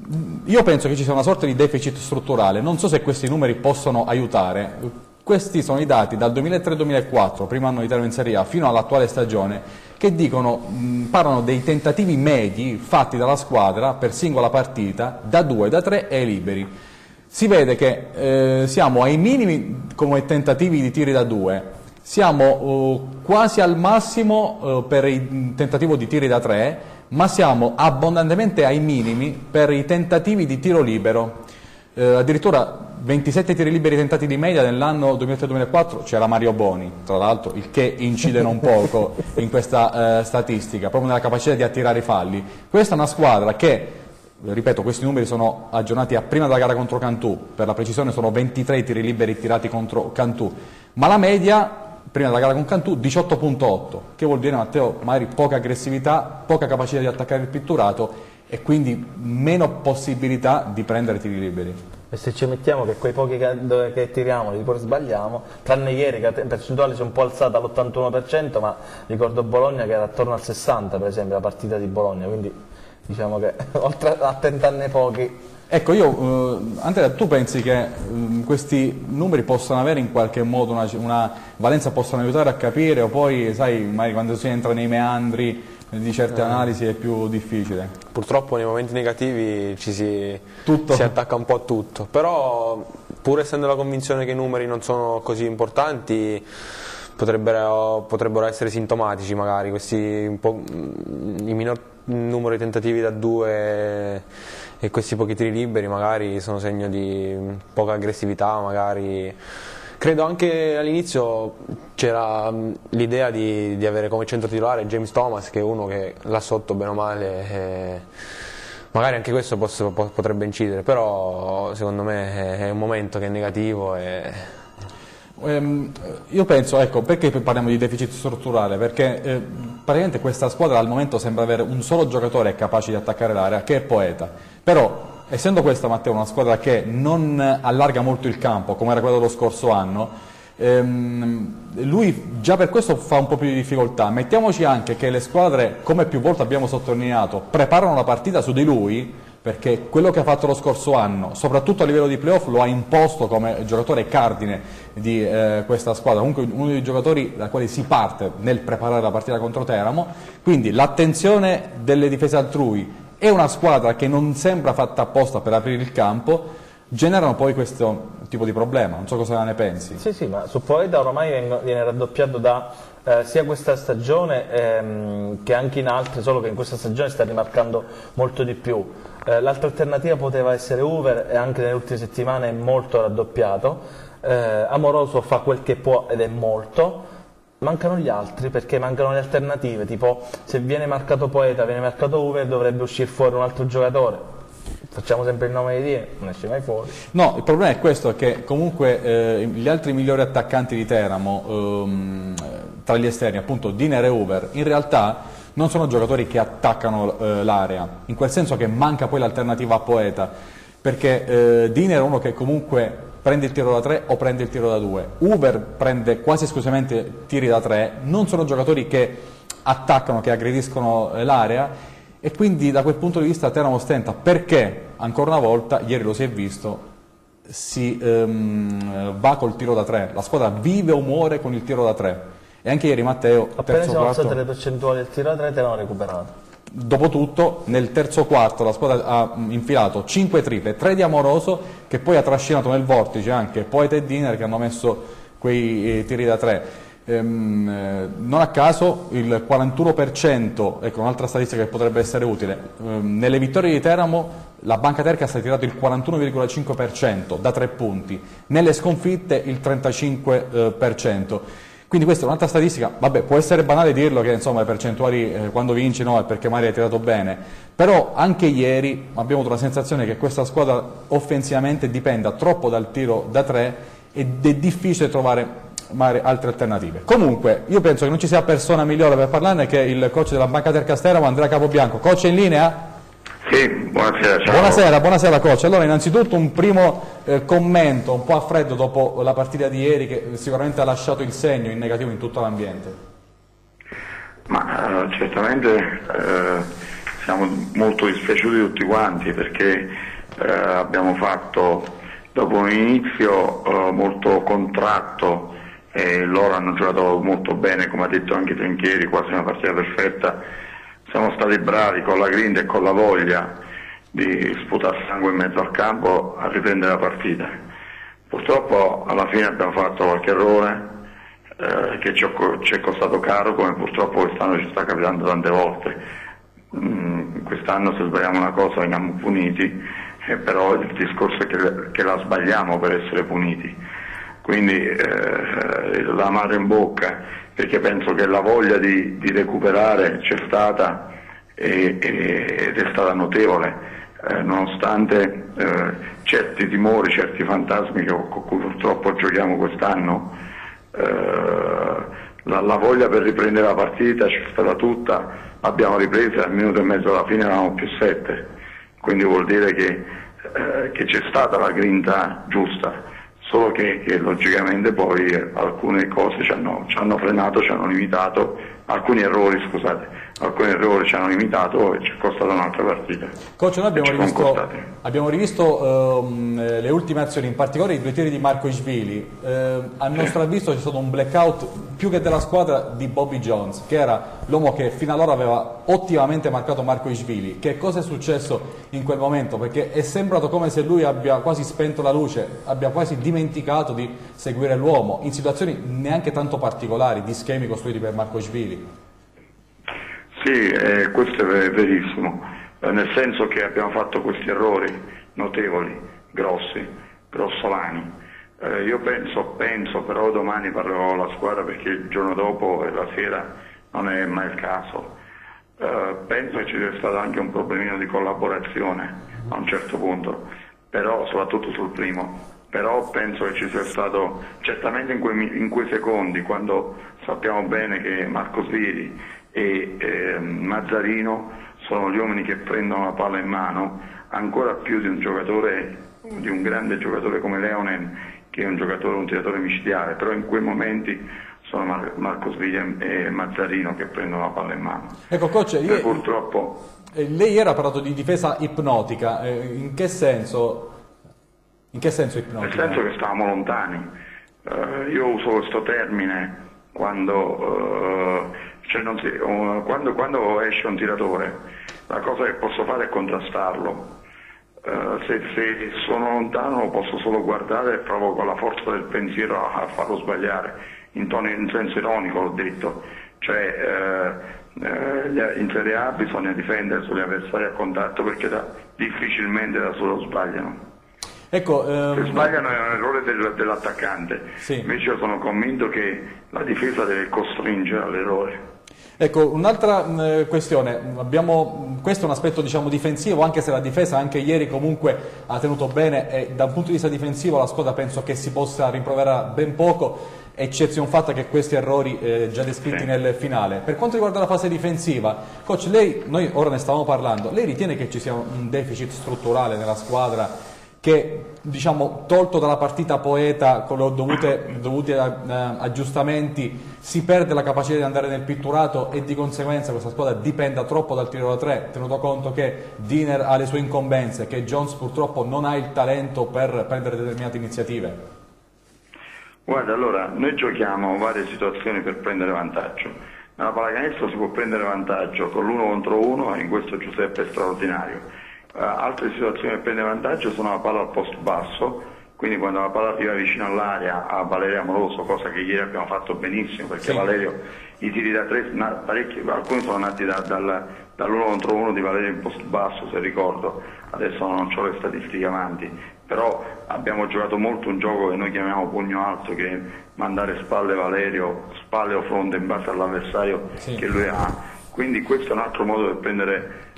E: io penso che ci sia una sorta di deficit strutturale, non so se questi numeri possono aiutare. Questi sono i dati dal duemilatré duemilaquattro, primo anno di Teramo in Serie A, fino all'attuale stagione, che dicono, mh, parlano dei tentativi medi fatti dalla squadra per singola partita, da due, da tre e ai liberi. Si vede che eh, siamo ai minimi come tentativi di tiri da due, siamo uh, quasi al massimo uh, per il tentativo di tiri da tre, ma siamo abbondantemente ai minimi per i tentativi di tiro libero. Eh, addirittura ventisette tiri liberi tentati di media nell'anno duemilatré duemilaquattro, c'era Mario Boni, tra l'altro, il che incide non poco in questa eh, statistica, proprio nella capacità di attirare i falli. Questa è una squadra che, ripeto, questi numeri sono aggiornati a prima della gara contro Cantù, per la precisione sono ventitré tiri liberi tirati contro Cantù, ma la media, prima della gara con Cantù, diciotto virgola otto, che vuol dire, Matteo, magari poca aggressività, poca capacità di attaccare il pitturato, e quindi meno possibilità di prendere tiri liberi.
F: E se ci mettiamo che quei pochi che, dove, che tiriamo li pure sbagliamo, tranne ieri che la percentuale si è un po' alzata all'ottantuno per cento, ma ricordo Bologna che era attorno al sessanta per per esempio la partita di Bologna, quindi diciamo che oltre a tentarne pochi.
E: Ecco, io, eh, Andrea, tu pensi che eh, questi numeri possano avere in qualche modo una, una valenza, possano aiutare a capire, o poi, sai, magari quando si entra nei meandri di certe analisi è più difficile?
G: Purtroppo nei momenti negativi ci si,
E: tutto.
G: si attacca un po' a tutto, però pur essendo la convinzione che i numeri non sono così importanti, potrebbero, potrebbero essere sintomatici magari, questi un po', i minor numero di tentativi da due e questi pochi tiri liberi magari sono segno di poca aggressività, magari. Credo anche all'inizio c'era l'idea di, di avere come centro titolare James Thomas, che è uno che là sotto bene o male, eh, magari anche questo posso, potrebbe incidere, però secondo me è un momento che è negativo. E...
E: Um, io penso, ecco, perché parliamo di deficit strutturale? Perché eh, praticamente questa squadra al momento sembra avere un solo giocatore capace di attaccare l'area, che è Poeta, però essendo questa, Matteo, una squadra che non allarga molto il campo, come era quella dello scorso anno, ehm, lui già per questo fa un po' più di difficoltà. Mettiamoci anche che le squadre, come più volte abbiamo sottolineato, preparano la partita su di lui, perché quello che ha fatto lo scorso anno, soprattutto a livello di playoff, lo ha imposto come giocatore cardine di eh, questa squadra, comunque uno dei giocatori da quali si parte nel preparare la partita contro Teramo, quindi l'attenzione delle difese altrui e una squadra che non sembra fatta apposta per aprire il campo, generano poi questo tipo di problema. Non so cosa ne pensi.
F: Sì, sì, ma su Poeta ormai viene, viene raddoppiato da eh, sia questa stagione ehm, che anche in altre, solo che in questa stagione sta rimarcando molto di più. Eh, l'altra alternativa poteva essere Hoover e anche nelle ultime settimane è molto raddoppiato. Eh, Amoroso fa quel che può ed è molto. Mancano gli altri, perché mancano le alternative, tipo se viene marcato Poeta, viene marcato Hoover, dovrebbe uscire fuori un altro giocatore. Facciamo sempre il nome di Dire, non esce mai fuori.
E: No, il problema è questo, che comunque eh, gli altri migliori attaccanti di Teramo, ehm, tra gli esterni, appunto Diner e Hoover, in realtà non sono giocatori che attaccano eh, l'area, in quel senso che manca poi l'alternativa a Poeta, perché eh, Diner è uno che comunque prende il tiro da tre o prende il tiro da due, Hoover prende quasi esclusivamente tiri da tre, non sono giocatori che attaccano, che aggrediscono l'area, e quindi da quel punto di vista Teramo stenta, perché ancora una volta, ieri lo si è visto, si ehm, va col tiro da tre, la squadra vive o muore con il tiro da tre, e anche ieri, Matteo,
F: appena
E: terzo
F: siamo
E: quarto,
F: alzate le percentuali del tiro da tre te l'hanno recuperato.
E: Dopotutto nel terzo quarto la squadra ha infilato cinque triple, tre di Amoroso, che poi ha trascinato nel vortice anche Poeta e Diner, che hanno messo quei eh, tiri da tre. Ehm, eh, non a caso il quarantuno per cento, ecco un'altra statistica che potrebbe essere utile, ehm, nelle vittorie di Teramo la Banca Tercas ha tirato il quarantuno virgola cinque per cento da tre punti, nelle sconfitte il trentacinque per cento. Quindi questa è un'altra statistica, vabbè, può essere banale dirlo che insomma le percentuali eh, quando vinci no è perché magari hai tirato bene, però anche ieri abbiamo avuto la sensazione che questa squadra offensivamente dipenda troppo dal tiro da tre ed è difficile trovare magari altre alternative. Comunque io penso che non ci sia persona migliore per parlarne che il coach della Banca Tercasteramo, Andrea Capobianco. Coach, è in linea?
I: Sì, buonasera. Ciao.
E: Buonasera, buonasera coach. Allora innanzitutto un primo eh, commento un po' a freddo dopo la partita di ieri che sicuramente ha lasciato il segno in negativo in tutto l'ambiente.
I: Ma eh, certamente eh, siamo molto dispiaciuti tutti quanti perché eh, abbiamo fatto dopo un inizio eh, molto contratto e loro hanno giocato molto bene, come ha detto anche Trinchieri, quasi una partita perfetta. Siamo stati bravi con la grinta e con la voglia di sputare sangue in mezzo al campo a riprendere la partita. Purtroppo alla fine abbiamo fatto qualche errore eh, che ci, ci è costato caro, come purtroppo quest'anno ci sta capitando tante volte. Mm, quest'anno se sbagliamo una cosa veniamo puniti, eh, però il discorso è che, che la sbagliamo per essere puniti. Quindi eh, la mano in bocca, perché penso che la voglia di, di recuperare c'è stata e, e, ed è stata notevole, eh, nonostante eh, certi timori, certi fantasmi che, con cui purtroppo giochiamo quest'anno. Eh, la, la voglia per riprendere la partita c'è stata tutta, abbiamo ripreso, al minuto e mezzo alla fine eravamo più sette, quindi vuol dire che, eh, che c'è stata la grinta giusta. Solo che, che logicamente poi alcune cose ci hanno, ci hanno frenato, ci hanno limitato, alcuni errori scusate, alcuni errori ci hanno limitato e ci è costata un'altra partita.
E: Coach, noi abbiamo rivisto, abbiamo rivisto um, le ultime azioni, in particolare i due tiri di Markoishvili. Eh, a nostro avviso c'è stato un blackout più che della squadra di Bobby Jones, che era l'uomo che fino ad allora aveva ottimamente marcato Markoishvili. Che cosa è successo in quel momento? Perché è sembrato come se lui abbia quasi spento la luce, abbia quasi dimenticato di seguire l'uomo in situazioni neanche tanto particolari, di schemi costruiti per Markoishvili.
I: Sì, eh, questo è verissimo, eh, nel senso che abbiamo fatto questi errori notevoli, grossi, grossolani. Eh, io penso, penso, però domani parlerò alla squadra perché il giorno dopo e la sera non è mai il caso. Eh, penso che ci sia stato anche un problemino di collaborazione a un certo punto, però soprattutto sul primo. Però penso che ci sia stato, certamente in quei, in quei secondi, quando sappiamo bene che Marco Sviri e eh, Mazzarino sono gli uomini che prendono la palla in mano, ancora più di un giocatore, di un grande giocatore come Leonen, che è un giocatore, un tiratore micidiale, però in quei momenti sono Mar Marco Sviri e Mazzarino che prendono la palla in mano.
E: Ecco coach, io,
I: purtroppo...
E: eh, lei ieri ha parlato di difesa ipnotica, eh, in che senso? In che senso ipnotica?
I: Nel senso che stavamo lontani. Uh, io uso questo termine quando, uh, cioè non si, uh, quando, quando esce un tiratore, la cosa che posso fare è contrastarlo. Uh, se, se sono lontano posso solo guardare e provo con la forza del pensiero a, a farlo sbagliare, in, tono, in senso ironico l'ho detto. Cioè, uh, uh, in Serie A bisogna difendere sugli avversari a contatto perché da, difficilmente da solo sbagliano.
E: Ecco, ehm...
I: se sbagliano è un errore del, dell'attaccante, sì. Invece io sono convinto che la difesa deve costringere all'errore.
E: Ecco, un'altra eh, questione, abbiamo, questo è un aspetto diciamo difensivo, anche se la difesa anche ieri comunque ha tenuto bene e da un punto di vista difensivo la squadra penso che si possa rimproverare ben poco, eccezione fatta che questi errori eh, già descritti sì. nel finale. Per quanto riguarda la fase difensiva, coach, lei, noi ora ne stavamo parlando, lei ritiene che ci sia un deficit strutturale nella squadra che, diciamo, tolto dalla partita Poeta con i dovuti eh, aggiustamenti, si perde la capacità di andare nel pitturato e di conseguenza questa squadra dipenda troppo dal tiro da tre, tenuto conto che Diner ha le sue incombenze, che Jones purtroppo non ha il talento per prendere determinate iniziative?
I: Guarda, allora, noi giochiamo varie situazioni per prendere vantaggio. Nella pallacanestro si può prendere vantaggio con l'uno contro uno e in questo Giuseppe è straordinario. Uh, altre situazioni che prende vantaggio sono la palla al post basso, quindi quando la palla arriva vicino all'area a Valerio Amoroso, cosa che ieri abbiamo fatto benissimo perché sì. Valerio, i tiri da tre, na, parecchi, alcuni sono nati da, dal, dall'uno contro uno di Valerio in post basso se ricordo, adesso non ho le statistiche avanti, però abbiamo giocato molto un gioco che noi chiamiamo pugno alto, che è mandare spalle Valerio, spalle o fronte in base all'avversario sì. che lui ha, quindi questo è un altro modo per prendere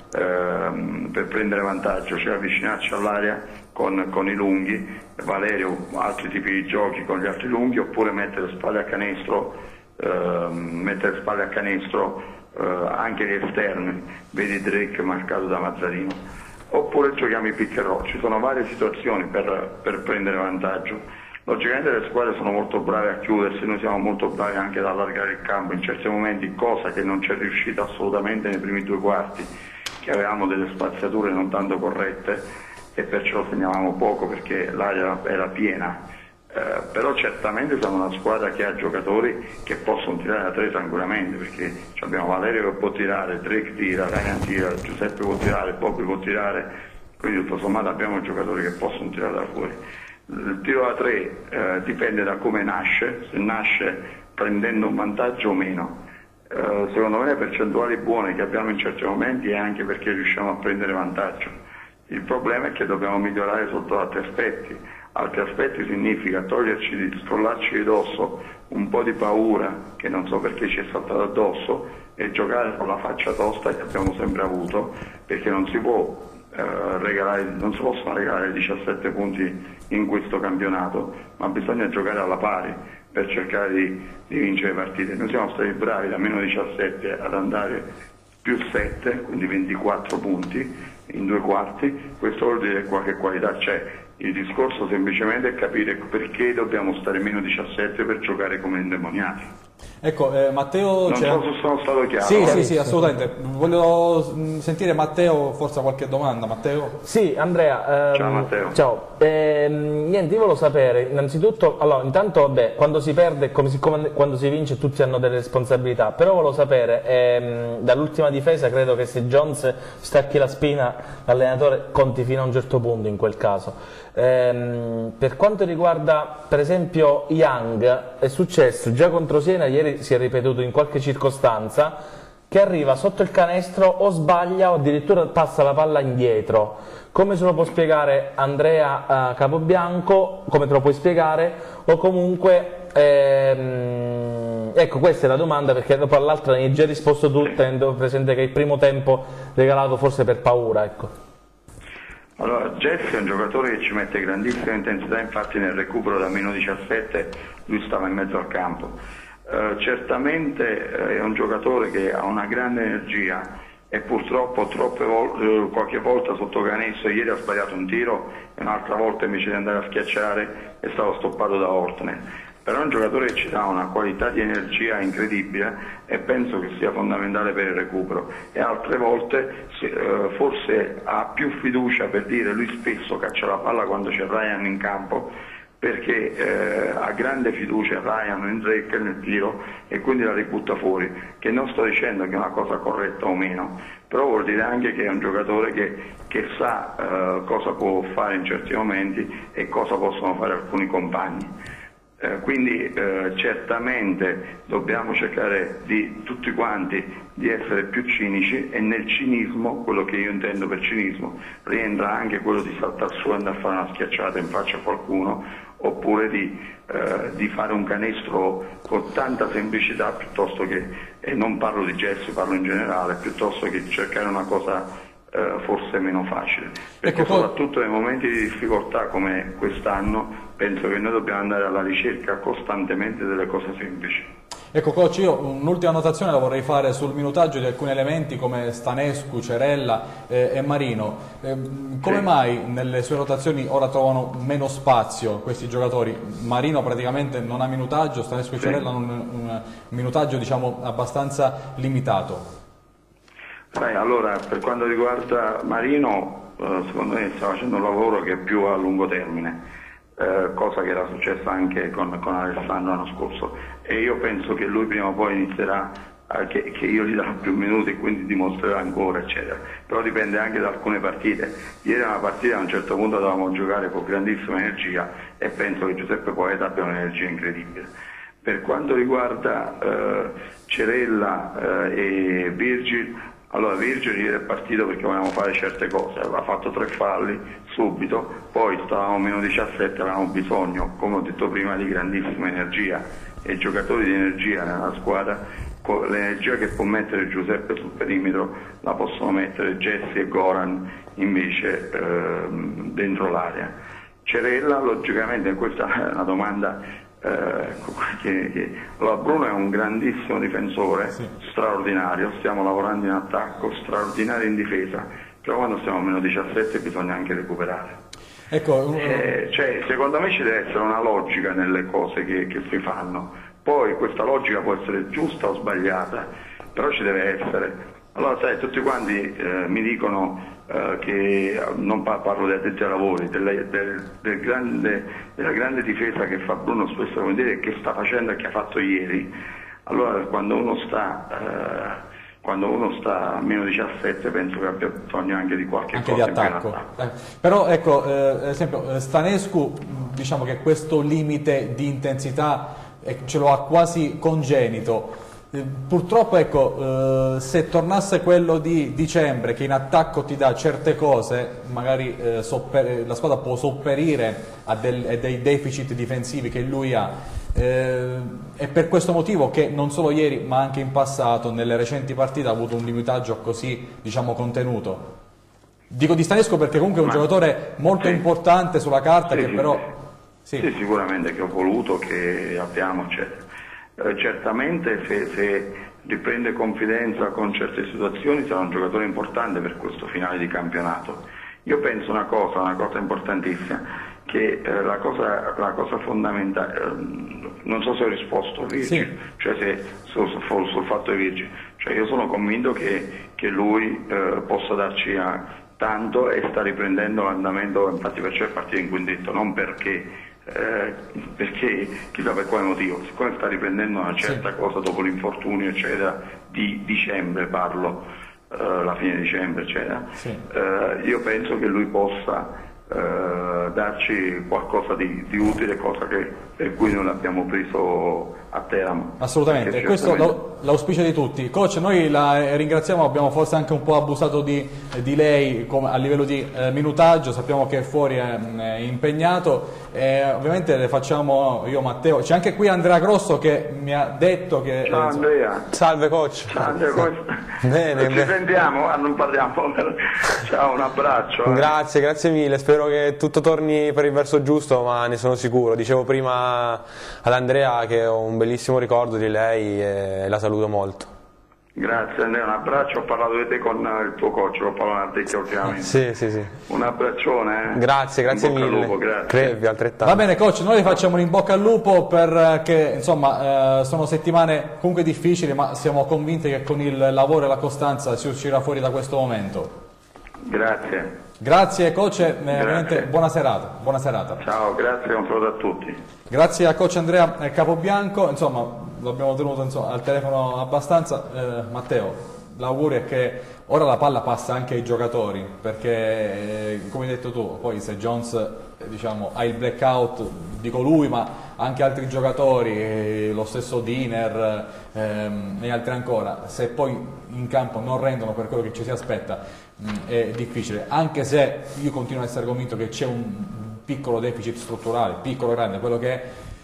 I: ehm, per prendere vantaggio, cioè avvicinarci all'area con, con i lunghi, Valerio altri tipi di giochi con gli altri lunghi, oppure mettere spalle a canestro, ehm, mettere spalle a canestro eh, anche gli esterni, vedi Drake marcato da Mazzarino, oppure giochiamo i pick and roll. Ci sono varie situazioni per, per prendere vantaggio. Logicamente le squadre sono molto brave a chiudersi, noi siamo molto bravi anche ad allargare il campo in certi momenti, cosa che non ci è riuscita assolutamente nei primi due quarti, che avevamo delle spaziature non tanto corrette e perciò segnavamo poco perché l'area era piena. Eh, però certamente siamo una squadra che ha giocatori che possono tirare da tre tranquillamente, perché abbiamo Valerio che può tirare, Drake tira, Ryan tira, Giuseppe può tirare, Bobby può tirare, quindi tutto sommato abbiamo giocatori che possono tirare da fuori. Il tiro da tre eh, dipende da come nasce, se nasce prendendo un vantaggio o meno. Eh, secondo me le percentuali buone che abbiamo in certi momenti è anche perché riusciamo a prendere vantaggio. Il problema è che dobbiamo migliorare sotto altri aspetti. Altri aspetti significa toglierci, di scrollarci di dosso un po' di paura che non so perché ci è saltato addosso e giocare con la faccia tosta che abbiamo sempre avuto, perché non si può eh, regalare, non si possono regalare diciassette punti in questo campionato, ma bisogna giocare alla pari per cercare di, di vincere partite. Noi siamo stati bravi da meno diciassette ad andare più sette, quindi ventiquattro punti in due quarti, questo vuol dire che qualche qualità c'è. Il discorso semplicemente è capire perché dobbiamo stare meno diciassette per giocare come indemoniati.
E: Ecco, eh, Matteo...
I: Non so se sono stato chiaro.
E: Sì, sì, sì, assolutamente. Voglio sentire Matteo, forse qualche domanda. Matteo?
F: Sì, Andrea. Ehm,
I: ciao Matteo.
F: Ciao. Ehm, niente, io volevo sapere, innanzitutto, allora, intanto, vabbè, quando si perde, come si, come, quando si vince tutti hanno delle responsabilità, però volevo sapere, ehm, dall'ultima difesa credo che se Jones stacchi la spina, l'allenatore conti fino a un certo punto in quel caso. Ehm, per quanto riguarda per esempio Young, è successo già contro Siena, ieri si è ripetuto in qualche circostanza, che arriva sotto il canestro o sbaglia o addirittura passa la palla indietro. Come se lo può spiegare Andrea uh, Capobianco, come te lo puoi spiegare, o comunque ehm, ecco, questa è la domanda, perché dopo all'altra ne hai già risposto tu, tenendo presente che il primo tempo regalato forse per paura, ecco.
I: Allora, Jeff è un giocatore che ci mette grandissima intensità, infatti nel recupero da meno diciassette lui stava in mezzo al campo. Uh, certamente uh, è un giocatore che ha una grande energia e purtroppo troppe volte, uh, qualche volta sotto canestro, ieri ha sbagliato un tiro e un'altra volta invece di andare a schiacciare è stato stoppato da Hortner. Però è un giocatore che ci dà una qualità di energia incredibile e penso che sia fondamentale per il recupero, e altre volte eh, forse ha più fiducia, per dire, lui spesso caccia la palla quando c'è Ryan in campo, perché eh, ha grande fiducia in Ryan o in Drake nel tiro e quindi la ributta fuori, che non sto dicendo che è una cosa corretta o meno, però vuol dire anche che è un giocatore che, che sa eh, cosa può fare in certi momenti e cosa possono fare alcuni compagni. Eh, quindi eh, certamente dobbiamo cercare di tutti quanti di essere più cinici, e nel cinismo, quello che io intendo per cinismo, rientra anche quello di saltare su e andare a fare una schiacciata in faccia a qualcuno, oppure di, eh, di fare un canestro con tanta semplicità piuttosto che, e non parlo di Jesse, parlo in generale, piuttosto che cercare una cosa Uh, forse meno facile, perché ecco, soprattutto nei momenti di difficoltà come quest'anno penso che noi dobbiamo andare alla ricerca costantemente delle cose semplici.
E: Ecco coach, io un'ultima notazione la vorrei fare sul minutaggio di alcuni elementi come Stanescu, Cerella eh, e Marino. Eh, come sì. mai nelle sue rotazioni ora trovano meno spazio questi giocatori? Marino praticamente non ha minutaggio, Stanescu e sì. Cerella hanno un, un minutaggio diciamo abbastanza limitato.
I: Sai, allora, per quanto riguarda Marino, eh, secondo me sta facendo un lavoro che è più a lungo termine, eh, cosa che era successa anche con, con Alessandro l'anno scorso, e io penso che lui prima o poi inizierà, a, che, che io gli darò più minuti e quindi dimostrerà ancora, eccetera. Però dipende anche da alcune partite. Ieri una partita a un certo punto dovevamo giocare con grandissima energia e penso che Giuseppe Poeta abbia un'energia incredibile. Per quanto riguarda eh, Cerella eh, e Virgil, allora Virgil ieri è partito perché volevamo fare certe cose, aveva fatto tre falli subito, poi stavamo meno diciassette, avevamo bisogno, come ho detto prima, di grandissima energia, e i giocatori di energia nella squadra l'energia che può mettere Giuseppe sul perimetro la possono mettere Jesse e Goran invece eh, dentro l'area. Cerella, logicamente, questa è una domanda eh, che, che allora, Bruno è un grandissimo difensore, sì, straordinario, stiamo lavorando in attacco, straordinario in difesa, però quando siamo a meno diciassette bisogna anche recuperare.
E: Ecco,
I: eh, cioè, secondo me ci deve essere una logica nelle cose che, che si fanno, poi questa logica può essere giusta o sbagliata, però ci deve essere. Allora sai, tutti quanti eh, mi dicono eh, che, non parlo dei addetti ai lavori, delle, del, del grande, della grande difesa che fa Bruno spesso, come dire, che sta facendo e che ha fatto ieri. Allora quando uno sta... Eh, quando uno sta a meno diciassette penso che abbia bisogno anche di qualche
E: anche
I: cosa
E: di attacco.
I: in attacco.
E: Eh, però ecco, eh, ad esempio Stanescu, diciamo che questo limite di intensità eh, ce lo ha quasi congenito. Eh, purtroppo ecco, eh, se tornasse quello di dicembre che in attacco ti dà certe cose, magari eh, sopper- la squadra può sopperire a, del- a dei deficit difensivi che lui ha. Eh, è per questo motivo che non solo ieri ma anche in passato nelle recenti partite ha avuto un limitaggio così, diciamo, contenuto. Dico di Stanescu perché comunque è un ma, giocatore molto sì, importante sulla carta, sì, che sì, però
I: sì. Sì, sicuramente, che ho voluto, che abbiamo, eccetera. Eh, certamente se, se riprende confidenza con certe situazioni sarà un giocatore importante per questo finale di campionato. Io penso una cosa, una cosa importantissima, che eh, la, cosa, la cosa fondamentale, eh, non so se ho risposto Virgil, sì, cioè se sul, sul, sul fatto di Virgil, cioè io sono convinto che, che lui eh, possa darci a, tanto e sta riprendendo l'andamento, infatti perciò è partito in quintetto, non perché, eh, perché chissà per quale motivo, siccome sta riprendendo una certa sì, cosa dopo l'infortunio eccetera, di dicembre parlo, eh, la fine di dicembre eccetera, sì, eh, io penso che lui possa Uh, darci qualcosa di, di utile, cosa che, per cui non l'abbiamo preso a Teramo.
E: Assolutamente, e questo lo, l'auspicio di tutti. Coach, noi la ringraziamo, abbiamo forse anche un po' abusato di, di lei come, a livello di eh, minutaggio, sappiamo che è fuori, è, è impegnato, e ovviamente le facciamo, io Matteo, c'è anche qui Andrea Grosso che mi ha detto che...
I: Ciao eh, Andrea.
G: Salve coach.
I: Ciao Andrea, come...
G: bene,
I: ci
G: bene.
I: sentiamo, ah, non parliamo. Ciao, un abbraccio. Eh.
G: Grazie, grazie mille, spero che tutto torni per il verso giusto, ma ne sono sicuro. Dicevo prima ad Andrea che ho un bellissimo ricordo di lei e la saluto molto.
I: Grazie Andrea, un abbraccio, ho parlato di te con il tuo coach, l'ho parlato di te ultimamente.
G: Sì, sì, sì.
I: Un abbraccione. Eh?
G: Grazie, grazie
I: in bocca
G: mille.
I: Al lupo, grazie.
G: Crepi, altrettanto.
E: Va bene coach, noi facciamo un in bocca al lupo perché insomma eh, sono settimane comunque difficili, ma siamo convinti che con il lavoro e la costanza si uscirà fuori da questo momento.
I: Grazie.
E: Grazie coach, eh, veramente buona serata, buona serata.
I: Ciao, grazie, un saluto a tutti.
E: Grazie a coach Andrea Capobianco, insomma l'abbiamo tenuto insomma, al telefono abbastanza. eh, Matteo, l'augurio è che ora la palla passa anche ai giocatori, perché eh, come hai detto tu, poi se Jones eh, diciamo, ha il blackout, dico lui, ma anche altri giocatori, eh, lo stesso Diner ehm, e altri ancora, se poi in campo non rendono per quello che ci si aspetta, mh, è difficile, anche se io continuo a essere convinto che c'è un piccolo deficit strutturale, piccolo o grande, quello che è,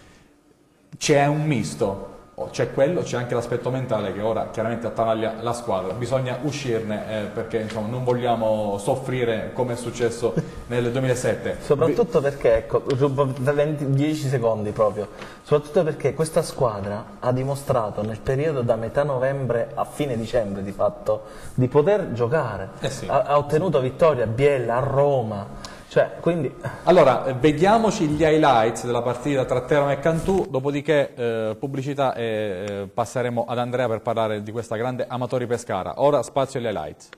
E: c'è un misto, c'è quello, c'è anche l'aspetto mentale che ora chiaramente attanaglia la squadra, bisogna uscirne eh, perché insomma, non vogliamo soffrire come è successo nel duemilasette.
F: Soprattutto perché, ecco, dieci secondi proprio, soprattutto perché questa squadra ha dimostrato nel periodo da metà novembre a fine dicembre di fatto di poter giocare,
E: eh sì,
F: ha, ha ottenuto vittoria a Biella, a Roma. Cioè, quindi...
E: Allora, vediamoci gli highlights della partita tra Teramo e Cantù, dopodiché eh, pubblicità e eh, passeremo ad Andrea per parlare di questa grande Amatori Pescara. Ora spazio agli highlights.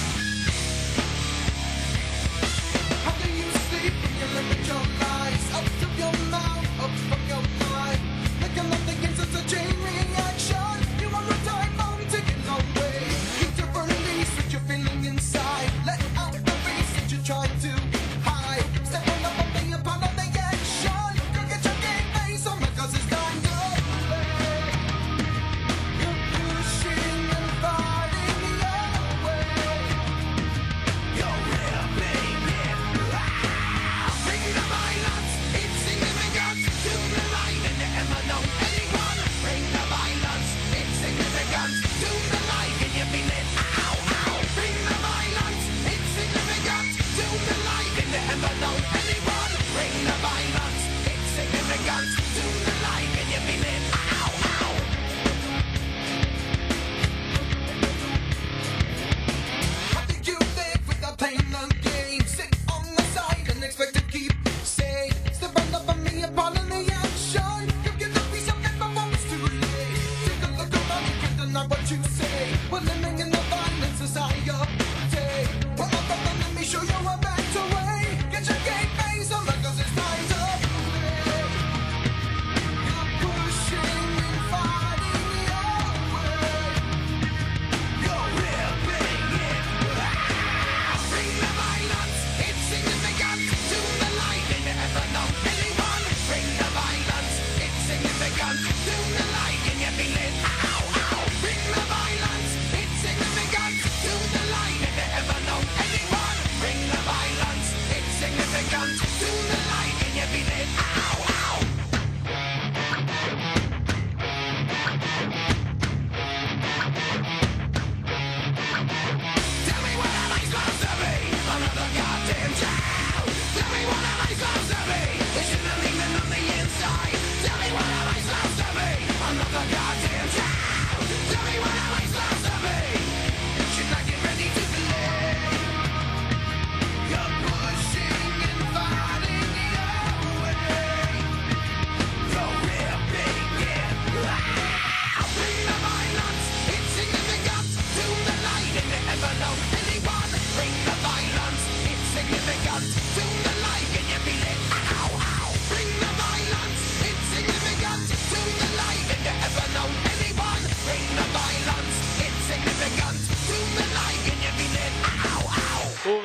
J: How can you sleep when you limit your lies?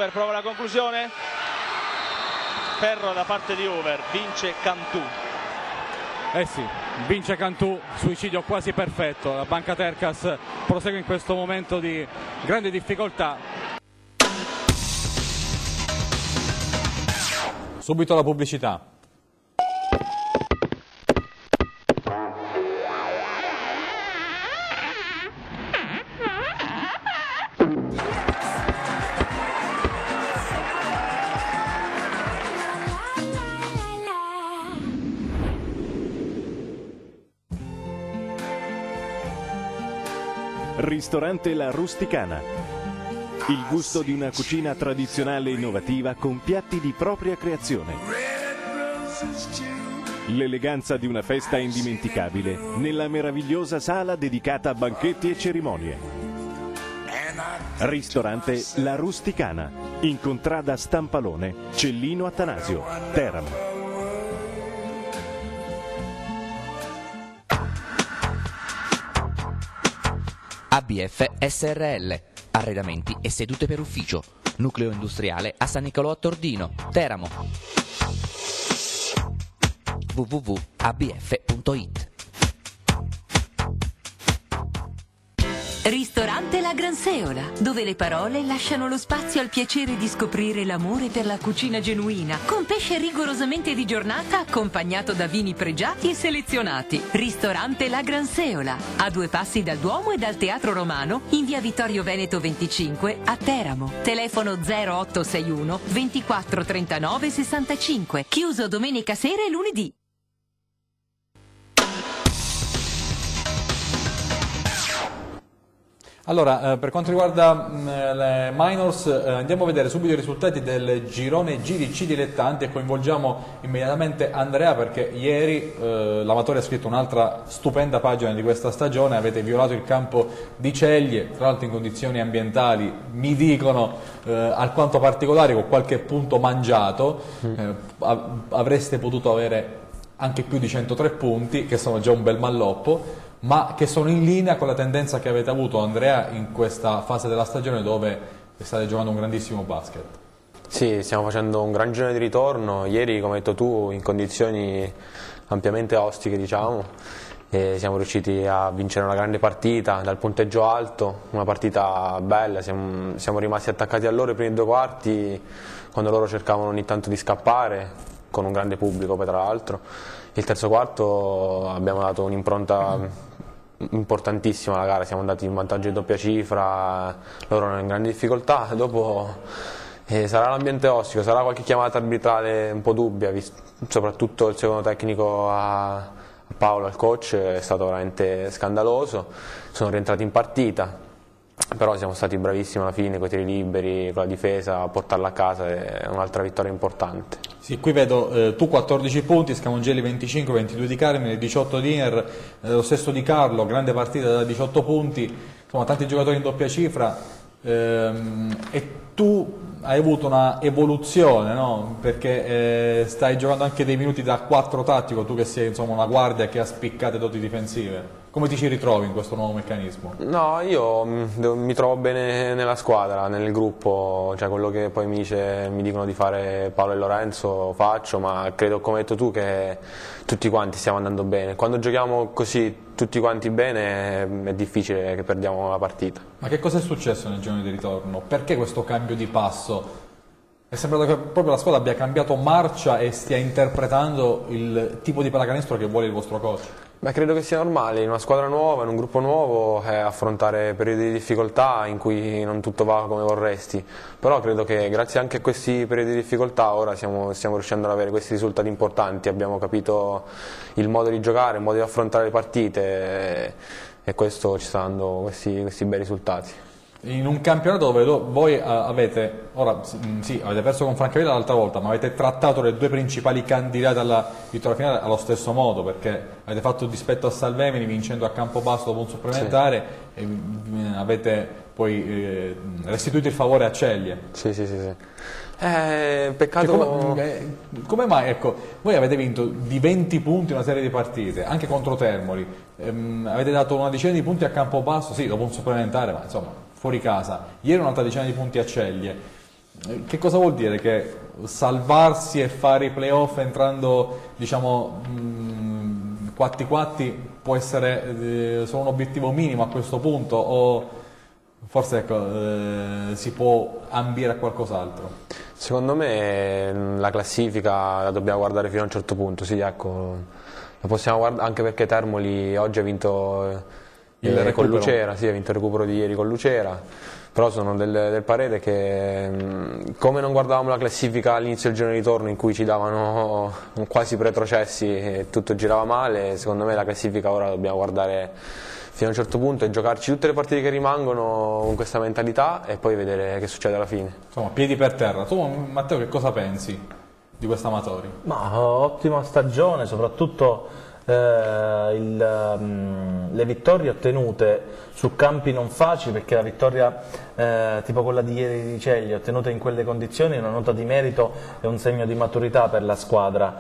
J: Over prova la conclusione. Ferro da parte di Over, vince Cantù.
E: Eh sì, vince Cantù, suicidio quasi perfetto. La Banca Tercas prosegue in questo momento di grande difficoltà. Subito la pubblicità.
K: Ristorante La Rusticana. Il gusto di una cucina tradizionale e innovativa con piatti di propria creazione. L'eleganza di una festa indimenticabile nella meravigliosa sala dedicata a banchetti e cerimonie. Ristorante La Rusticana, in contrada Stampalone, Cellino Attanasio, Teramo.
L: A B F S R L, arredamenti e sedute per ufficio, nucleo industriale a San Nicolò a Tordino, Teramo. w w w punto a b f punto i t.
A: Ristorante La Granseola, dove le parole lasciano lo spazio al piacere di scoprire l'amore per la cucina genuina, con pesce rigorosamente di giornata accompagnato da vini pregiati e selezionati. Ristorante La Granseola, a due passi dal Duomo e dal Teatro Romano, in via Vittorio Veneto venticinque a Teramo. Telefono zero otto sei uno ventiquattro trentanove sessantacinque, chiuso domenica sera e lunedì.
E: Allora, eh, per quanto riguarda mh, le minors, eh, andiamo a vedere subito i risultati del girone G D C dilettanti e coinvolgiamo immediatamente Andrea, perché ieri eh, l'Amatore ha scritto un'altra stupenda pagina di questa stagione. Avete violato il campo di Ceglie, tra l'altro in condizioni ambientali, mi dicono, eh, alquanto particolari, con qualche punto mangiato. Eh, av- avreste potuto avere anche più di centotré punti, che sono già un bel malloppo, ma che sono in linea con la tendenza che avete avuto, Andrea, in questa fase della stagione dove state giocando un grandissimo basket.
G: Sì, stiamo facendo un gran girone di ritorno. Ieri, come hai detto tu, in condizioni ampiamente ostiche, diciamo, e siamo riusciti a vincere una grande partita dal punteggio alto, una partita bella. Siamo, siamo rimasti attaccati a loro i primi due quarti, quando loro cercavano ogni tanto di scappare, con un grande pubblico poi tra l'altro. Il terzo quarto abbiamo dato un'impronta importantissima alla gara, siamo andati in vantaggio di doppia cifra, loro erano in grande difficoltà. Dopo eh, sarà l'ambiente ostico, sarà qualche chiamata arbitrale un po' dubbia, visto, soprattutto il secondo tecnico a, a Paolo, al coach, è stato veramente scandaloso. Sono rientrati in partita, però siamo stati bravissimi alla fine con i tiri liberi, con la difesa, a portarla a casa. È un'altra vittoria importante.
E: Sì, qui vedo eh, tu quattordici punti, Scamongelli venticinque, ventidue di Carmine, diciotto di Iner, eh, lo stesso di Carlo, grande partita da diciotto punti, insomma tanti giocatori in doppia cifra, ehm, e tu hai avuto una evoluzione, no? Perché eh, stai giocando anche dei minuti da quattro tattico, tu che sei insomma una guardia che ha spiccate doti difensive. Come ti ci ritrovi in questo nuovo meccanismo?
G: No, io mi trovo bene nella squadra, nel gruppo, cioè quello che poi mi, dice, mi dicono di fare Paolo e Lorenzo faccio, ma credo, come hai detto tu, che tutti quanti stiamo andando bene. Quando giochiamo così tutti quanti bene è difficile che perdiamo la partita.
E: Ma che cosa è successo nel giorno di ritorno? Perché questo cambio di passo? È sembrato che proprio la squadra abbia cambiato marcia e stia interpretando il tipo di pallacanestro che vuole il vostro coach.
G: Beh, credo che sia normale in una squadra nuova, in un gruppo nuovo, eh, affrontare periodi di difficoltà in cui non tutto va come vorresti, però credo che grazie anche a questi periodi di difficoltà ora siamo, stiamo riuscendo ad avere questi risultati importanti. Abbiamo capito il modo di giocare, il modo di affrontare le partite, e, e questo ci sta dando questi, questi bei risultati.
E: In un campionato dove voi avete, ora sì, avete perso con Francavilla l'altra volta, ma avete trattato le due principali candidate alla vittoria finale allo stesso modo, perché avete fatto dispetto a Salvemini vincendo a Campobasso dopo un supplementare, sì, e avete poi eh, restituito il favore a Ceglie.
G: Sì, sì, sì, sì. Eh, peccato.
E: Cioè, come, eh, come mai, ecco, voi avete vinto di venti punti una serie di partite, anche contro Termoli, ehm, avete dato una decina di punti a Campobasso, sì, dopo un supplementare, ma insomma fuori casa, ieri un'altra decina di punti a Ceglie. Che cosa vuol dire? Che salvarsi e fare i playoff entrando, diciamo, mh, quatti quatti può essere eh, solo un obiettivo minimo a questo punto, o forse ecco, eh, si può ambire a qualcos'altro?
G: Secondo me la classifica la dobbiamo guardare fino a un certo punto, sì, ecco, la possiamo guardare anche perché Termoli oggi ha vinto eh, il con Lucera, sì, ha vinto il recupero di ieri con Lucera. Però sono del, del parere che, come non guardavamo la classifica all'inizio del girone di ritorno in cui ci davano quasi retrocessi e tutto girava male, secondo me la classifica ora la dobbiamo guardare fino a un certo punto e giocarci tutte le partite che rimangono con questa mentalità e poi vedere che succede alla fine.
E: Insomma, piedi per terra. Tu, Matteo, che cosa pensi di questa Amatori?
F: Ma ottima stagione, soprattutto eh, il, um, le vittorie ottenute su campi non facili, perché la vittoria eh, tipo quella di ieri di Ceglie ottenuta in quelle condizioni è una nota di merito e un segno di maturità per la squadra.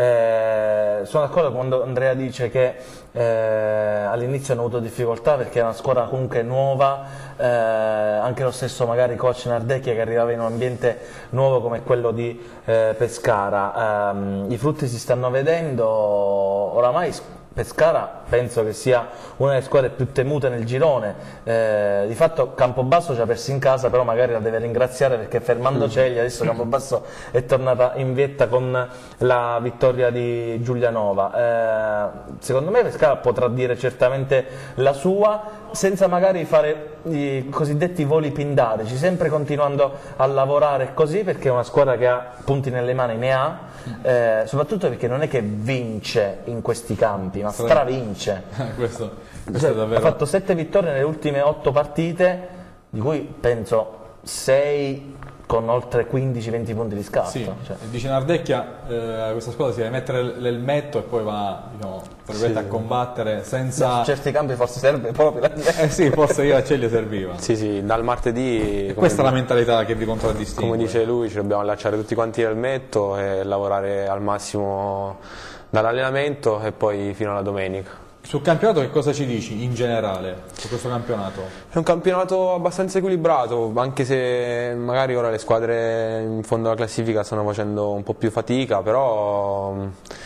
F: Eh, sono d'accordo quando Andrea dice che eh, all'inizio hanno avuto difficoltà perché è una squadra comunque nuova, eh, anche lo stesso magari coach Nardecchia che arrivava in un ambiente nuovo come quello di eh, Pescara. Eh, i frutti si stanno vedendo, oramai Pescara penso che sia una delle squadre più temute nel girone, eh, di fatto Campobasso ci ha perso in casa, però magari la deve ringraziare perché fermando Ceglie adesso Campobasso è tornata in vetta con la vittoria di Giulianova. Eh, secondo me Pescara potrà dire certamente la sua senza magari fare i cosiddetti voli pindarici, sempre continuando a lavorare così, perché è una squadra che ha punti nelle mani, ne ha, eh, soprattutto perché non è che vince in questi campi, ma stravince.
E: questo, questo
F: cioè,
E: è davvero...
F: Ha fatto sette vittorie nelle ultime otto partite, di cui penso sei con oltre quindici venti punti di scarto.
E: Sì,
F: cioè.
E: Dice Nardecchia, eh, questa squadra si deve mettere l'elmetto e poi va, diciamo, sì, a combattere senza...
F: In certi campi forse serve proprio l'elmetto.
E: Eh sì, forse io a Ceglie serviva.
G: Sì, sì, dal martedì...
E: Questa è la mentalità che vi contraddistingue.
G: Come dice lui, ci dobbiamo allacciare tutti quanti l'elmetto e lavorare al massimo dall'allenamento e poi fino alla domenica.
E: Sul campionato che cosa ci dici in generale, su questo campionato?
G: È un campionato abbastanza equilibrato, anche se magari ora le squadre in fondo alla classifica stanno facendo un po' più fatica, però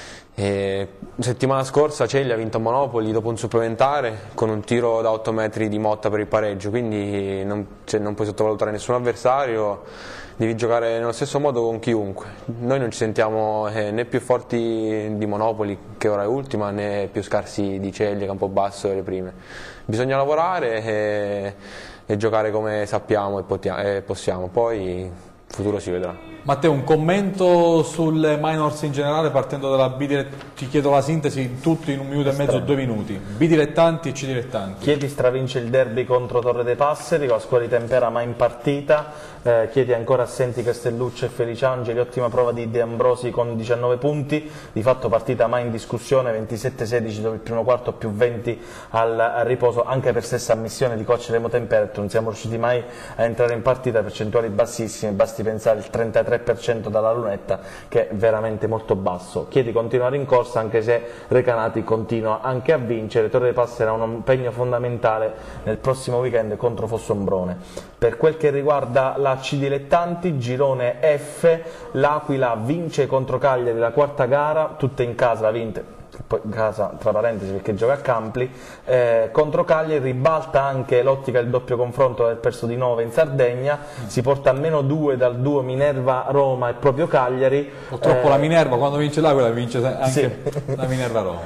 G: eh, settimana scorsa Ceglie ha vinto a Monopoli dopo un supplementare con un tiro da otto metri di Motta per il pareggio, quindi non, cioè, non puoi sottovalutare nessun avversario, devi giocare nello stesso modo con chiunque. Noi non ci sentiamo eh, né più forti di Monopoli, che ora è ultima, né più scarsi di Ceglie, Campobasso e le prime. Bisogna lavorare e, e giocare come sappiamo e, potiamo, e possiamo, poi il futuro si vedrà.
E: Matteo, un commento sulle minors in generale, partendo dalla B dilettanti, ti chiedo la sintesi tutto in un minuto e mezzo, due minuti. B dilettanti e C dilettanti.
F: Chieti stravince il derby contro Torre dei Passeri con la squadra di Tempera ma in partita, eh, Chieti ancora assenti Castelluccio e Feliciangeli, ottima prova di De Ambrosi con diciannove punti, di fatto partita mai in discussione, ventisette sedici dopo il primo quarto più venti al riposo, anche per stessa ammissione di coach Remo Temperetto, non siamo riusciti mai a entrare in partita, percentuali bassissime, basti pensare il trentatré per cento dalla lunetta che è veramente molto basso. Chieti continua a rincorsa anche se Recanati continua anche a vincere. Torre dei Passeri ha un impegno fondamentale nel prossimo weekend contro Fossombrone. Per quel che riguarda la C dilettanti, girone F, l'Aquila vince contro Cagliari la quarta gara, tutte in casa, la vinte poi casa tra parentesi perché gioca a Campli, eh, contro Cagliari ribalta anche l'ottica del doppio confronto del perso di nove in Sardegna, mm. si porta a meno due dal duo Minerva-Roma e proprio Cagliari.
E: Purtroppo eh, la Minerva quando vince l'Aquila vince anche
F: sì.
E: la Minerva-Roma.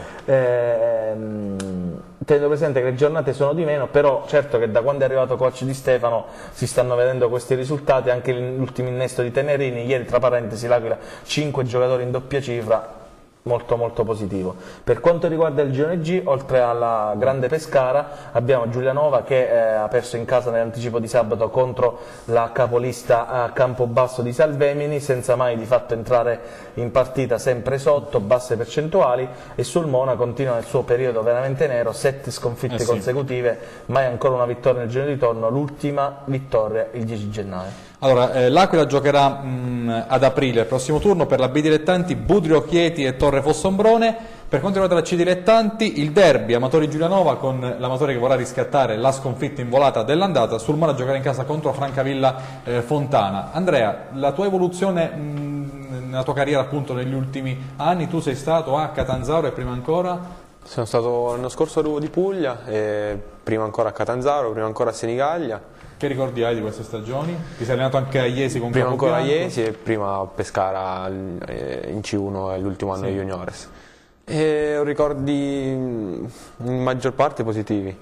F: Eh, tenendo presente che le giornate sono di meno, però certo che da quando è arrivato coach Di Stefano si stanno vedendo questi risultati, anche l'ultimo innesto di Tenerini, ieri tra parentesi l'Aquila cinque giocatori in doppia cifra, molto molto positivo. Per quanto riguarda il girone G, oltre alla grande Pescara abbiamo Giulianova che eh, ha perso in casa nell'anticipo di sabato contro la capolista a Campobasso di Salvemini, senza mai di fatto entrare in partita, sempre sotto, basse percentuali, e Sulmona continua nel suo periodo veramente nero, sette sconfitte eh sì. consecutive, mai ancora una vittoria nel girone di ritorno, l'ultima vittoria il dieci gennaio.
E: Allora, eh, l'Aquila giocherà mh, ad aprile, il prossimo turno per la B dilettanti Budrio Chieti e Torre Fossombrone. Per quanto riguarda la C dilettanti, il derby Amatori Giulianova con l'Amatore che vorrà riscattare la sconfitta in volata dell'andata, sul Mara giocare in casa contro Francavilla eh, Fontana. Andrea, la tua evoluzione mh, nella tua carriera appunto negli ultimi anni, tu sei stato a Catanzaro e prima ancora?
G: Sono stato l'anno scorso a Ruvo di Puglia, e prima ancora a Catanzaro, prima ancora a Senigallia.
E: Che ricordi hai di queste stagioni? Ti sei allenato anche a Iesi con
G: Prima ancora a
E: Capobianco?
G: Iesi e prima a Pescara eh, in C uno l'ultimo anno
E: Sì.
G: di Juniores. E ho ricordi in maggior parte positivi,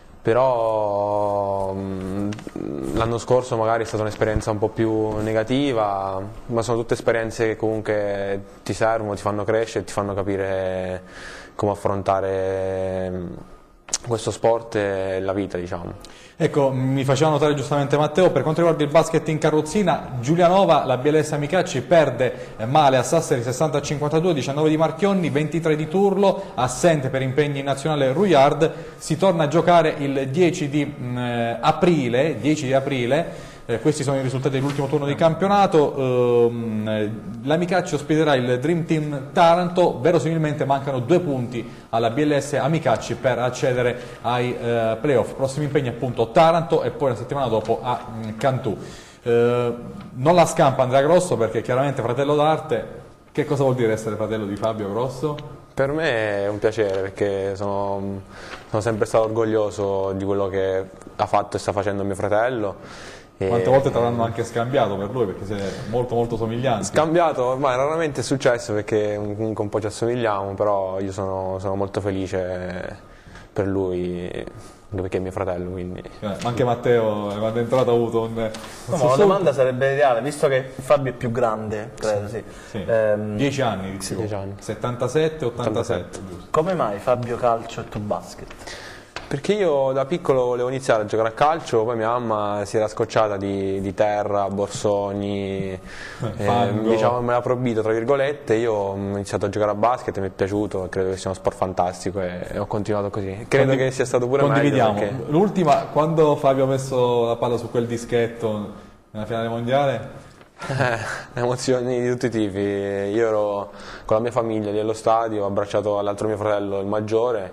G: però l'anno scorso magari è stata un'esperienza un po' più negativa, ma sono tutte esperienze che comunque ti servono, ti fanno crescere, ti fanno capire come affrontare questo sport e la vita, diciamo.
E: Ecco, mi faceva notare giustamente Matteo, per quanto riguarda il basket in carrozzina, Giulianova, la B L S Amicacci perde male a Sassari sessanta a cinquantadue, diciannove di Marchionni, ventitré di Turlo, assente per impegni in nazionale Rouillard. Si torna a giocare il dieci di aprile, dieci di aprile. Eh, questi sono i risultati dell'ultimo turno di campionato. ehm, l'Amicacci ospiterà il Dream Team Taranto, verosimilmente mancano due punti alla B L S Amicacci per accedere ai eh, playoff. Prossimi impegni appunto Taranto e poi la settimana dopo a mh, Cantù. Eh, non la scampa Andrea Grosso perché chiaramente fratello d'arte. Che cosa vuol dire essere fratello di Fabio Grosso?
G: Per me è un piacere perché sono, sono sempre stato orgoglioso di quello che ha fatto e sta facendo mio fratello.
E: Quante volte ti avranno anche scambiato per lui, perché sei molto molto somiglianti?
G: Scambiato, ormai raramente è successo perché comunque un po' ci assomigliamo, però io sono, sono molto felice per lui, perché è mio fratello, quindi...
E: Ma anche Matteo, quando è entrato ha avuto un... un
F: No, la domanda sarebbe ideale, visto che Fabio è più grande, credo, sì.
E: Sì.
F: Ehm,
E: dieci anni, di
G: sì, dieci anni.
E: settantasette ottantasette, giusto.
F: Come mai Fabio calcio e tu basket?
G: Perché io da piccolo volevo iniziare a giocare a calcio, poi mia mamma si era scocciata di, di terra, borsoni, eh, diciamo me l'ha proibito tra virgolette, io ho iniziato a giocare a basket, mi è piaciuto, credo che sia uno sport fantastico e, e ho continuato così. Credo
E: Condiv-
G: che sia stato pure
E: condividiamo.
G: meglio. Perché...
E: L'ultima, quando Fabio ha messo la palla su quel dischetto nella finale mondiale?
G: Eh, emozioni di tutti i tipi, io ero con la mia famiglia lì allo stadio, ho abbracciato l'altro mio fratello, il maggiore,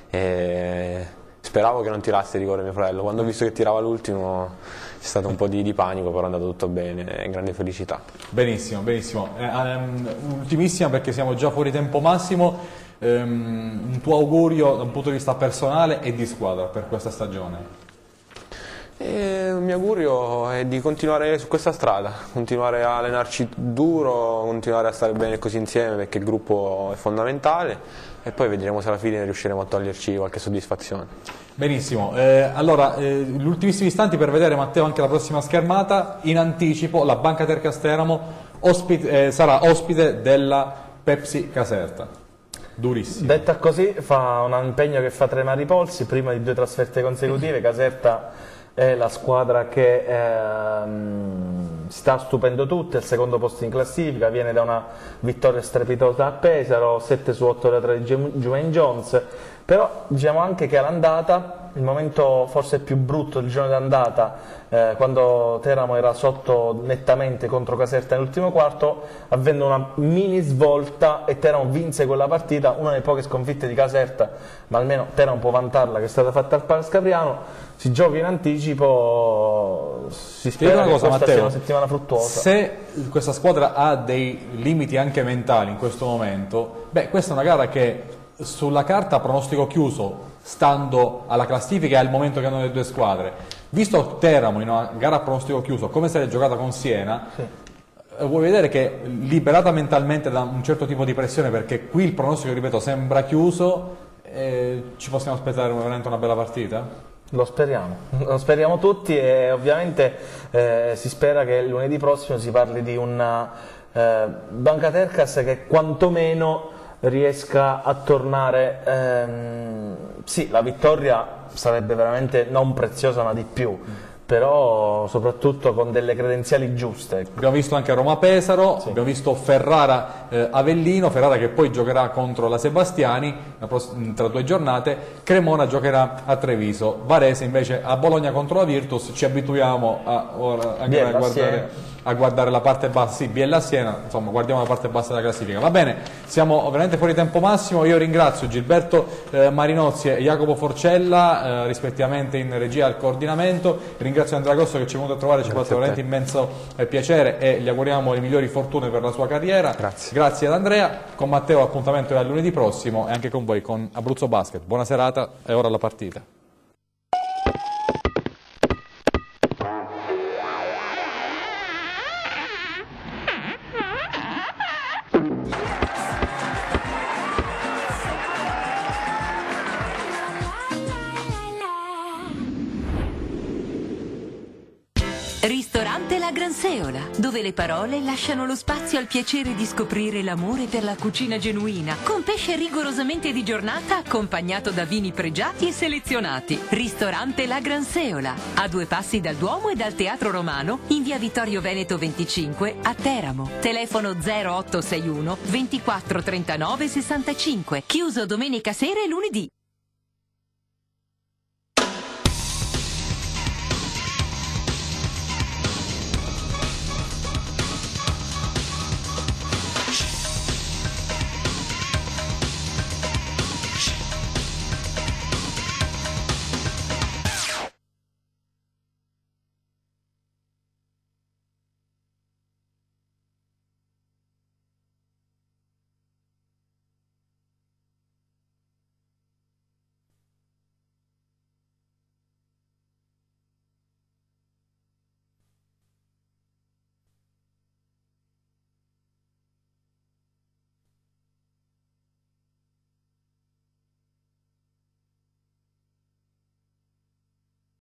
G: e speravo che non tirasse di rigore mio fratello. Quando ho visto che tirava l'ultimo c'è stato un po' di, di panico, però è andato tutto bene, grande felicità.
E: Benissimo, benissimo. Eh, um, ultimissima perché siamo già fuori tempo massimo, um, un tuo augurio da un punto di vista personale e di squadra per questa stagione?
G: E il mio augurio è di continuare su questa strada, continuare a allenarci duro, continuare a stare bene così insieme perché il gruppo è fondamentale e poi vedremo se alla fine riusciremo a toglierci qualche soddisfazione.
E: Benissimo, eh, allora eh, gli ultimissimi istanti per vedere Matteo anche la prossima schermata. In anticipo la Banca Tercasteramo ospite, eh, sarà ospite della Pepsi Caserta. Durissimo.
F: Detta così fa un impegno che fa tremare i polsi, prima di due trasferte consecutive. Caserta è la squadra che ehm, sta stupendo tutti, al secondo posto in classifica, viene da una vittoria strepitosa a Pesaro, sette su otto da tre di Jumaine Jones, però diciamo anche che all'andata, il momento forse più brutto del giorno d'andata, eh, quando Teramo era sotto nettamente contro Caserta nell'ultimo quarto, avvenne una mini svolta e Teramo vinse quella partita, una delle poche sconfitte di Caserta, ma almeno Teramo può vantarla, che è stata fatta al Palace Capriano. Si gioca in anticipo, si spera che
E: cosa,
F: questa
E: Matteo,
F: sia una settimana fruttuosa.
E: Se questa squadra ha dei limiti anche mentali in questo momento, beh, questa è una gara che sulla carta pronostico chiuso, stando alla classifica e al momento che hanno le due squadre. Visto Teramo in una gara a pronostico chiuso, come se l'è giocata con Siena, sì. Vuoi vedere che liberata mentalmente da un certo tipo di pressione, perché qui il pronostico, ripeto, sembra chiuso, eh, ci possiamo aspettare veramente una bella partita?
F: Lo speriamo, lo speriamo tutti e ovviamente eh, si spera che lunedì prossimo si parli di una eh, Banca Tercas che quantomeno riesca a tornare, ehm, sì, la vittoria sarebbe veramente non preziosa ma di più, però soprattutto con delle credenziali giuste.
E: Abbiamo visto anche Roma-Pesaro, sì. Abbiamo visto Ferrara-Avellino, eh, Ferrara che poi giocherà contro la Sebastiani tra due giornate, Cremona giocherà a Treviso, Varese invece a Bologna contro la Virtus. Ci abituiamo a, ora, anche
F: Biella,
E: a guardare...
F: sì.
E: a guardare la parte bassa, sì, Biella Siena, insomma guardiamo la parte bassa della classifica. Va bene, siamo veramente fuori tempo massimo, io ringrazio Gilberto eh, Marinozzi e Jacopo Forcella, eh, rispettivamente in regia al coordinamento, ringrazio Andrea Grosso che ci è venuto a trovare, ci ha fatto veramente immenso eh, piacere e gli auguriamo le migliori fortune per la sua carriera. Grazie. Grazie ad Andrea, con Matteo l'appuntamento è a lunedì prossimo e anche con voi con Abruzzo Basket. Buona serata e ora la partita.
A: Ristorante La Granseola, dove le parole lasciano lo spazio al piacere di scoprire l'amore per la cucina genuina, con pesce rigorosamente di giornata accompagnato da vini pregiati e selezionati. Ristorante La Granseola, a due passi dal Duomo e dal Teatro Romano, in via Vittorio Veneto venticinque a Teramo. Telefono zero otto sei uno ventiquattro trentanove sessantacinque, chiuso domenica sera e lunedì.